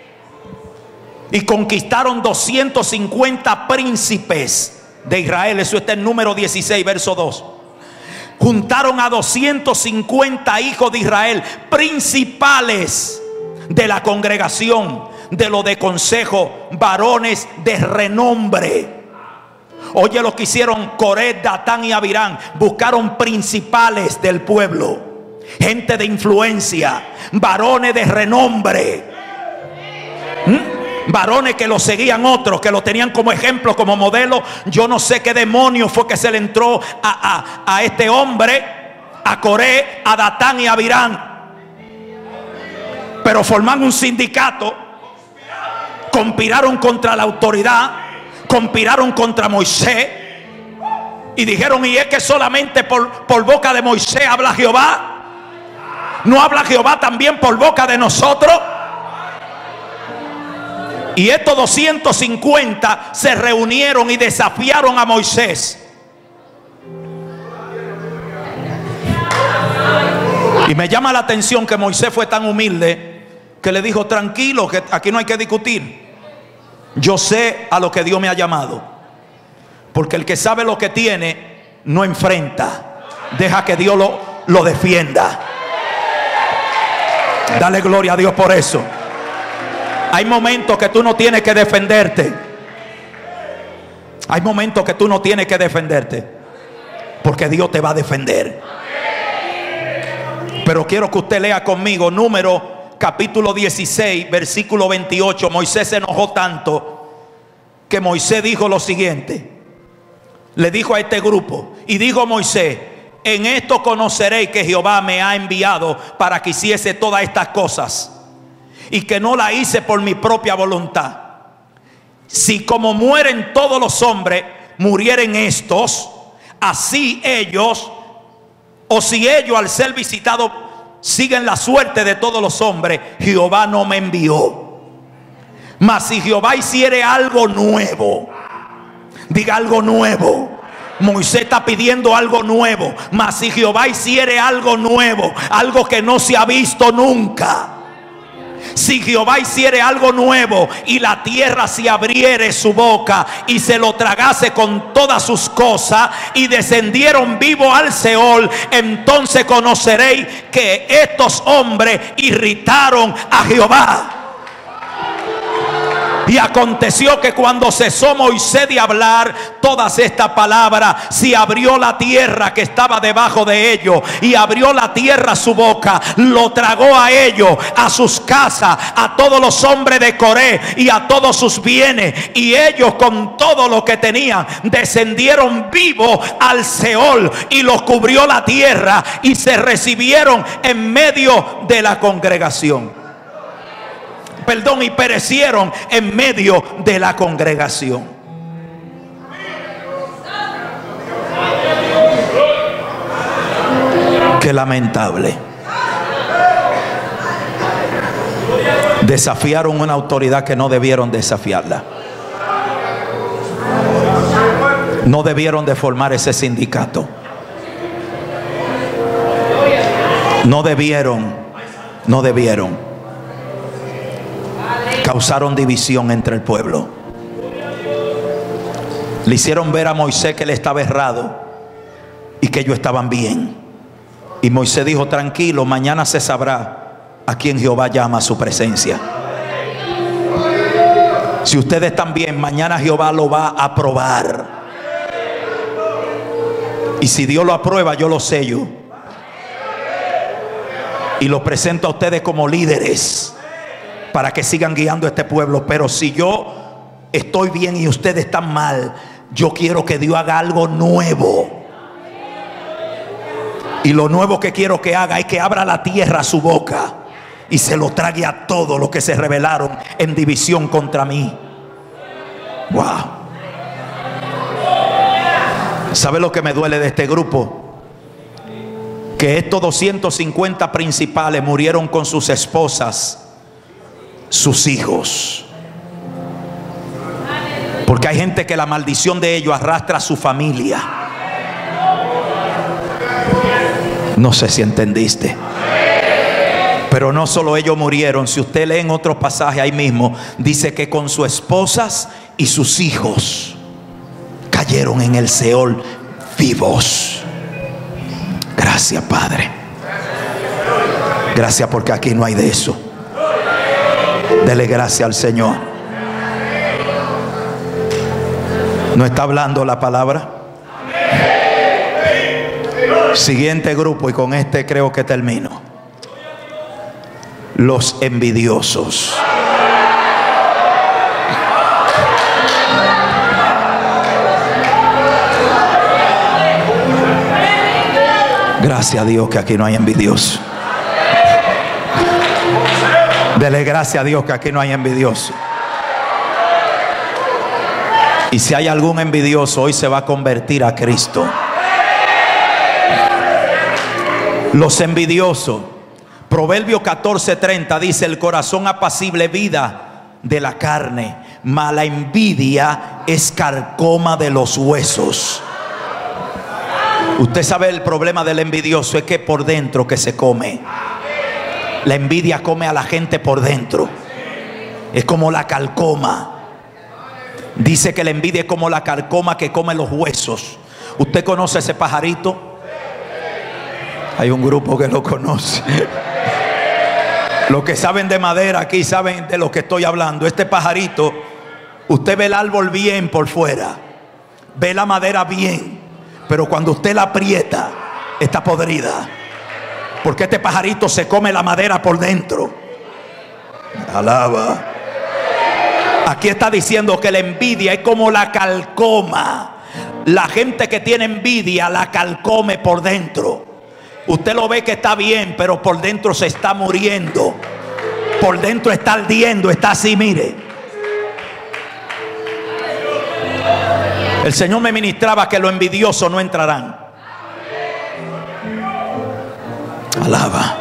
y conquistaron doscientos cincuenta príncipes de Israel. Eso está en Número dieciséis, verso dos. Juntaron a doscientos cincuenta hijos de Israel, principales de la congregación, de lo de consejo, varones de renombre. Oye lo que hicieron Coreb, Datán y Abirán. Buscaron principales del pueblo, gente de influencia, varones de renombre, ¿Mm? varones que lo seguían otros, que lo tenían como ejemplo, como modelo. Yo no sé qué demonio fue que se le entró a, a, a este hombre, a Coreb, a Datán y a Abirán, pero formaron un sindicato, conspiraron contra la autoridad, conspiraron contra Moisés y dijeron: y es que solamente por, por boca de Moisés habla Jehová. ¿No habla Jehová también por boca de nosotros? Y estos doscientos cincuenta se reunieron y desafiaron a Moisés. Y me llama la atención que Moisés fue tan humilde que le dijo: tranquilo, que aquí no hay que discutir. Yo sé a lo que Dios me ha llamado. Porque el que sabe lo que tiene no enfrenta, deja que Dios lo, lo defienda. Dale gloria a Dios por eso. Hay momentos que tú no tienes que defenderte. Hay momentos que tú no tienes que defenderte, porque Dios te va a defender. Pero quiero que usted lea conmigo Número capítulo dieciséis, versículo veintiocho. Moisés se enojó tanto que Moisés dijo lo siguiente. Le dijo a este grupo, y dijo Moisés: en esto conoceréis que Jehová me ha enviado para que hiciese todas estas cosas, y que no la hice por mi propia voluntad. Si como mueren todos los hombres, murieren estos, así ellos, o si ellos al ser visitados siguen la suerte de todos los hombres, Jehová no me envió. Mas si Jehová hiciere algo nuevo, diga algo nuevo. Moisés está pidiendo algo nuevo. Mas si Jehová hiciere algo nuevo, algo que no se ha visto nunca. Si Jehová hiciere algo nuevo y la tierra se abriere su boca y se lo tragase con todas sus cosas y descendieron vivos al Seol, entonces conoceréis que estos hombres irritaron a Jehová. Y aconteció que cuando cesó Moisés de hablar todas estas palabras, se abrió la tierra que estaba debajo de ellos, y abrió la tierra su boca, lo tragó a ellos, a sus casas, a todos los hombres de Coré y a todos sus bienes, y ellos con todo lo que tenían descendieron vivos al Seol, y los cubrió la tierra, y se recibieron en medio de la congregación. Perdón, y perecieron en medio de la congregación. Qué lamentable. Desafiaron una autoridad que no debieron desafiarla. No debieron de formar ese sindicato. No debieron, no debieron. Causaron división entre el pueblo. Le hicieron ver a Moisés que él estaba errado y que ellos estaban bien. Y Moisés dijo: tranquilo, mañana se sabrá a quién Jehová llama a su presencia. Si ustedes están bien, mañana Jehová lo va a aprobar. Y si Dios lo aprueba, yo lo sello y lo presento a ustedes como líderes para que sigan guiando a este pueblo. Pero si yo estoy bien y ustedes están mal, yo quiero que Dios haga algo nuevo. Y lo nuevo que quiero que haga es que abra la tierra su boca y se lo trague a todos los que se rebelaron en división contra mí. Wow. ¿Sabe lo que me duele de este grupo? Que estos doscientos cincuenta principales murieron con sus esposas, sus hijos. Porque hay gente que la maldición de ellos arrastra a su familia. No sé si entendiste. Pero no solo ellos murieron. Si usted lee en otros pasajes ahí mismo, dice que con sus esposas y sus hijos cayeron en el Seol vivos. Gracias, Padre. Gracias, porque aquí no hay de eso. Dele gracias al Señor. ¿No está hablando la palabra? Siguiente grupo, y con este creo que termino. Los envidiosos. Gracias a Dios que aquí no hay envidiosos. Dele gracias a Dios que aquí no hay envidioso. Y si hay algún envidioso, hoy se va a convertir a Cristo. Los envidiosos. Proverbio catorce treinta dice: el corazón apacible vida de la carne, mas la envidia es carcoma de los huesos. Usted sabe, el problema del envidioso es que por dentro que se come. La envidia come a la gente por dentro. Es como la carcoma. Dice que la envidia es como la carcoma que come los huesos. ¿Usted conoce ese pajarito? Hay un grupo que lo conoce. Los que saben de madera aquí saben de lo que estoy hablando. Este pajarito, usted ve el árbol bien por fuera, ve la madera bien, pero cuando usted la aprieta, está podrida. Porque este pajarito se come la madera por dentro. Alaba. Aquí está diciendo que la envidia es como la carcoma. La gente que tiene envidia la carcome por dentro. Usted lo ve que está bien, pero por dentro se está muriendo. Por dentro está ardiendo, está así, mire. El Señor me ministraba que los envidiosos no entrarán. Alaba.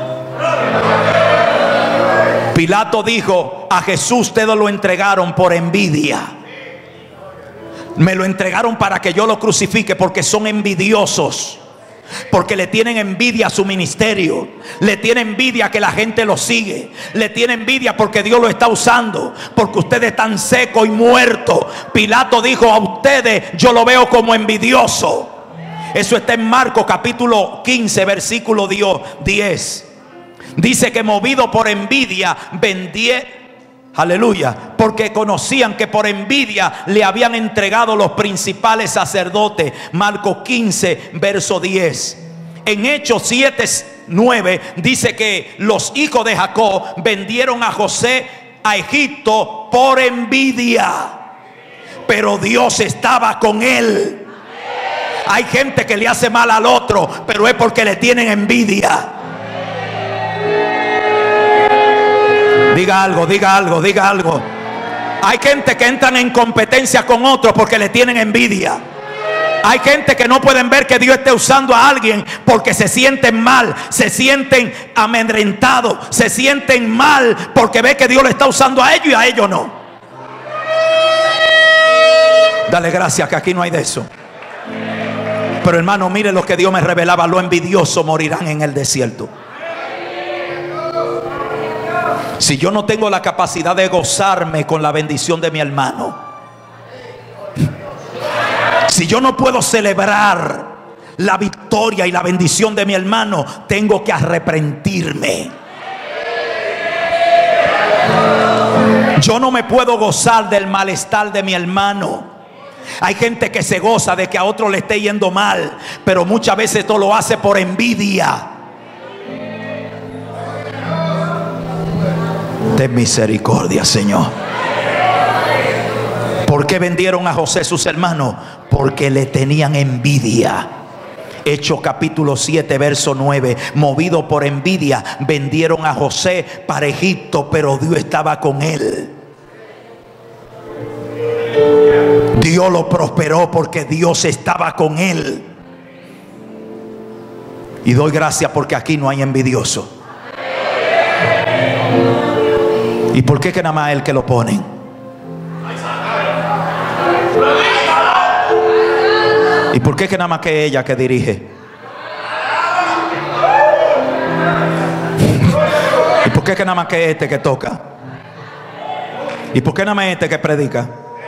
Pilato dijo: a Jesús ustedes lo entregaron por envidia. Me lo entregaron para que yo lo crucifique, porque son envidiosos, porque le tienen envidia a su ministerio, le tienen envidia que la gente lo sigue, le tiene envidia porque Dios lo está usando, porque ustedes están secos y muertos. Pilato dijo: a ustedes yo lo veo como envidioso. Eso está en Marcos capítulo quince versículo diez. Dice que movido por envidia vendieron, aleluya, porque conocían que por envidia le habían entregado los principales sacerdotes. Marcos quince verso diez. En Hechos siete nueve dice que los hijos de Jacob vendieron a José a Egipto por envidia, pero Dios estaba con él. Hay gente que le hace mal al otro, pero es porque le tienen envidia. Diga algo, diga algo, diga algo. Hay gente que entran en competencia con otros porque le tienen envidia. Hay gente que no pueden ver que Dios esté usando a alguien porque se sienten mal, se sienten amedrentados, se sienten mal porque ve que Dios le está usando a ellos y a ellos no. Dale gracias que aquí no hay de eso. Pero hermano, mire lo que Dios me revelaba: los envidiosos morirán en el desierto. Si yo no tengo la capacidad de gozarme con la bendición de mi hermano, si yo no puedo celebrar la victoria y la bendición de mi hermano, tengo que arrepentirme. Yo no me puedo gozar del malestar de mi hermano. Hay gente que se goza de que a otro le esté yendo mal, pero muchas veces esto lo hace por envidia. Ten misericordia, Señor. ¿Por qué vendieron a José sus hermanos? Porque le tenían envidia. Hechos capítulo siete verso nueve. Movido por envidia vendieron a José para Egipto, pero Dios estaba con él. Dios lo prosperó porque Dios estaba con él. Y doy gracias porque aquí no hay envidioso. ¿Y por qué que nada más él que lo ponen? ¿Y por qué que nada más que ella que dirige? ¿Y por qué que nada más que este que toca? ¿Y por qué nada más este que predica?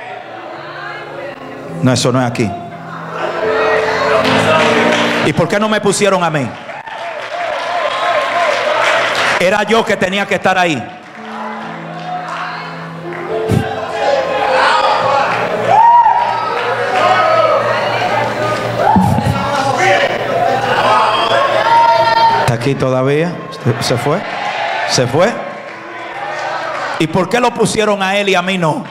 No, eso no es aquí. ¿Y por qué no me pusieron a mí? Era yo que tenía que estar ahí. ¿Está aquí todavía? ¿Se fue? ¿Se fue? ¿Y por qué lo pusieron a él y a mí no?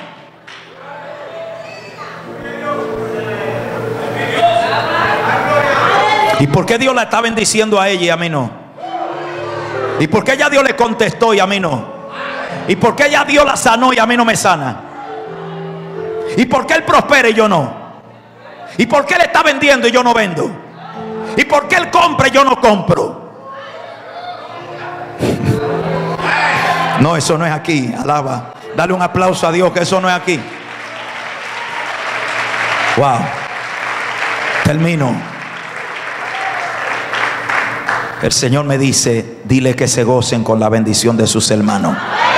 ¿Y por qué Dios la está bendiciendo a ella y a mí no? ¿Y por qué ya Dios le contestó y a mí no? ¿Y por qué ya Dios la sanó y a mí no me sana? ¿Y por qué él prospera y yo no? ¿Y por qué él está vendiendo y yo no vendo? ¿Y por qué él compra y yo no compro? No, eso no es aquí. Alaba. Dale un aplauso a Dios que eso no es aquí. Wow. Termino. El Señor me dice: dile que se gocen con la bendición de sus hermanos.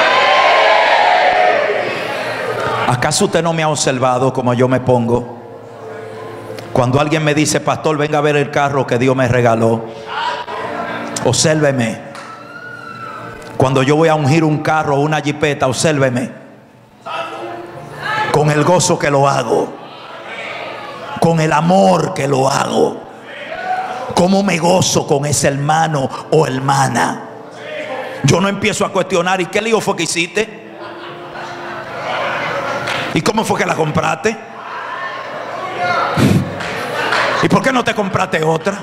¿Acaso usted no me ha observado como yo me pongo? Cuando alguien me dice: pastor, venga a ver el carro que Dios me regaló. Obsérveme. Cuando yo voy a ungir un carro o una jipeta, obsérveme. Con el gozo que lo hago, con el amor que lo hago. ¿Cómo me gozo con ese hermano o hermana? Yo no empiezo a cuestionar: ¿y qué lío fue que hiciste? ¿Y cómo fue que la compraste? ¿Y por qué no te compraste otra?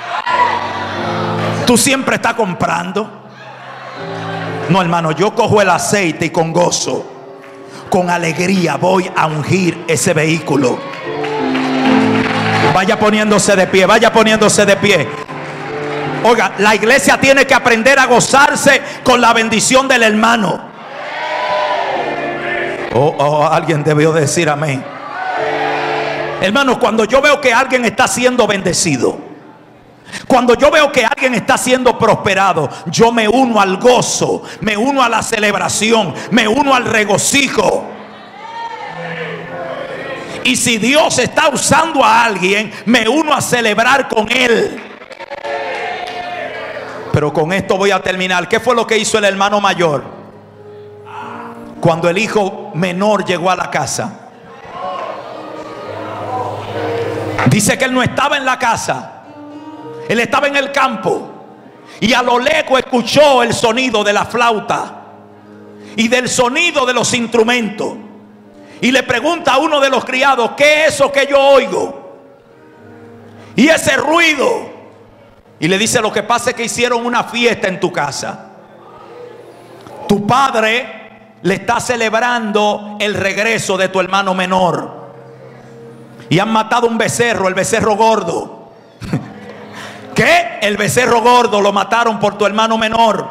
Tú siempre estás comprando. No, hermano, yo cojo el aceite y con gozo, con alegría voy a ungir ese vehículo. Vaya poniéndose de pie, vaya poniéndose de pie. Oiga, la iglesia tiene que aprender a gozarse con la bendición del hermano. Oh, oh, alguien debió decir amén. Hermanos, cuando yo veo que alguien está siendo bendecido, cuando yo veo que alguien está siendo prosperado, yo me uno al gozo, me uno a la celebración, me uno al regocijo. Y si Dios está usando a alguien, me uno a celebrar con él. Pero con esto voy a terminar. ¿Qué fue lo que hizo el hermano mayor cuando el hijo menor llegó a la casa? Dice que él no estaba en la casa, él estaba en el campo, y a lo lejos escuchó el sonido de la flauta y del sonido de los instrumentos, y le pregunta a uno de los criados: ¿qué es eso que yo oigo? Y ese ruido. Y le dice: lo que pasa es que hicieron una fiesta en tu casa. Tu padre le está celebrando el regreso de tu hermano menor. Y han matado un becerro, el becerro gordo. ¿Qué? El becerro gordo lo mataron por tu hermano menor.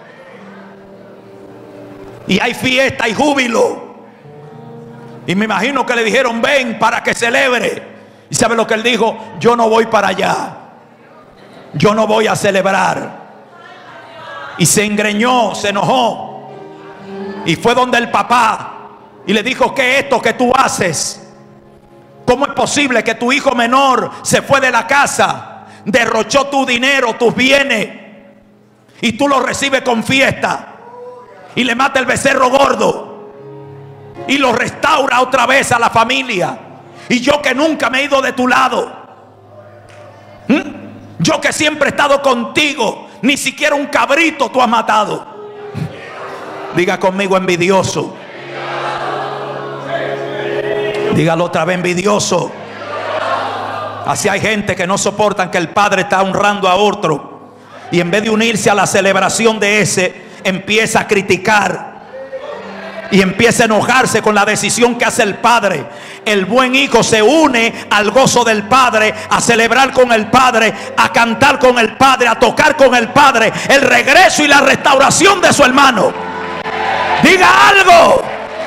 Y hay fiesta y júbilo. Y me imagino que le dijeron: ven para que celebre. ¿Y sabe lo que él dijo? Yo no voy para allá, yo no voy a celebrar. Y se engreñó, se enojó, y fue donde el papá y le dijo: ¿qué es esto que tú haces? ¿Cómo es posible que tu hijo menor se fue de la casa, derrochó tu dinero, tus bienes, y tú lo recibes con fiesta, y le mata el becerro gordo y lo restaura otra vez a la familia? Y yo que nunca me he ido de tu lado, ¿Mm? yo que siempre he estado contigo, ni siquiera un cabrito tú has matado. Diga conmigo: envidioso. Dígalo otra vez: envidioso. Así hay gente que no soportan que el padre está honrando a otro, y en vez de unirse a la celebración de ese, empieza a criticar y empieza a enojarse con la decisión que hace el padre. El buen hijo se une al gozo del padre, a celebrar con el padre, a cantar con el padre, a tocar con el padre el regreso y la restauración de su hermano. Diga algo.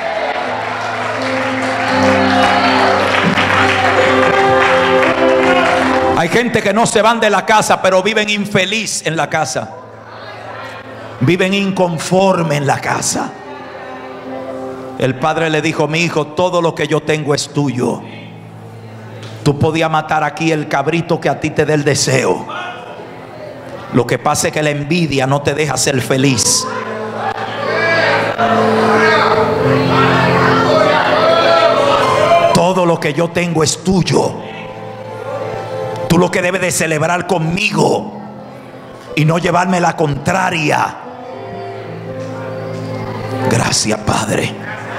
Hay gente que no se van de la casa, pero viven infeliz en la casa, viven inconforme en la casa. El padre le dijo: mi hijo, todo lo que yo tengo es tuyo. Tú podías matar aquí el cabrito que a ti te dé el deseo. Lo que pasa es que la envidia no te deja ser feliz. Todo lo que yo tengo es tuyo. Tú lo que debes de celebrar conmigo y no llevarme la contraria. Gracias, Padre.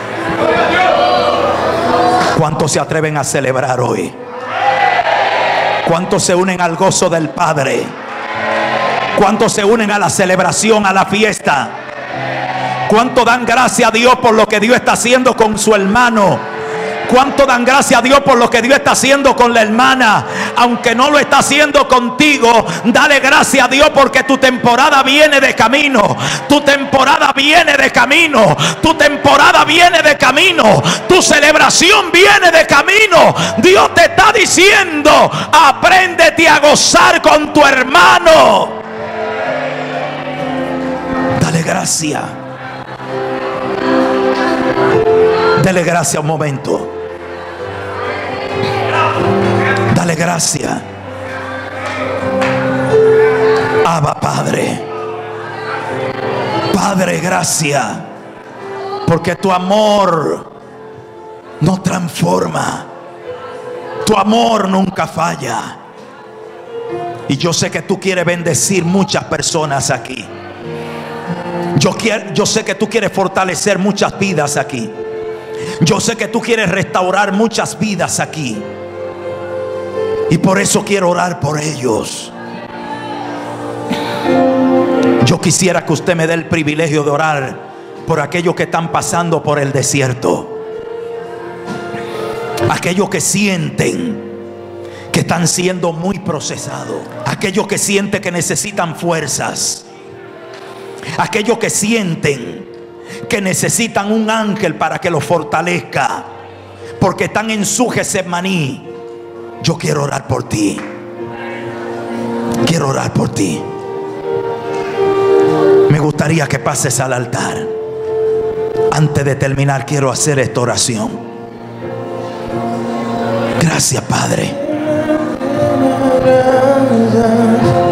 ¿Cuántos se atreven a celebrar hoy? ¿Cuántos se unen al gozo del Padre? ¿Cuántos se unen a la celebración, a la fiesta? ¿Cuántos dan gracias a Dios por lo que Dios está haciendo con su hermano? ¿Cuánto dan gracias a Dios por lo que Dios está haciendo con la hermana? Aunque no lo está haciendo contigo, dale gracias a Dios, porque tu temporada viene de camino. Tu temporada viene de camino. Tu temporada viene de camino. Tu celebración viene de camino. Dios te está diciendo: apréndete a gozar con tu hermano. Dale gracias. Dale gracias un momento. Dale gracias. Abba, Padre. Padre, gracias, porque tu amor no transforma. Tu amor nunca falla. Y yo sé que tú quieres bendecir muchas personas aquí. Yo, quiero, yo sé que tú quieres fortalecer muchas vidas aquí. Yo sé que tú quieres restaurar muchas vidas aquí. Y por eso quiero orar por ellos. Yo quisiera que usted me dé el privilegio de orar por aquellos que están pasando por el desierto. Aquellos que sienten que están siendo muy procesados, aquellos que sienten que necesitan fuerzas, aquellos que sienten que necesitan un ángel para que los fortalezca, porque están en su Getsemaní. Yo quiero orar por ti. Quiero orar por ti. Me gustaría que pases al altar. Antes de terminar, quiero hacer esta oración. Gracias, Padre.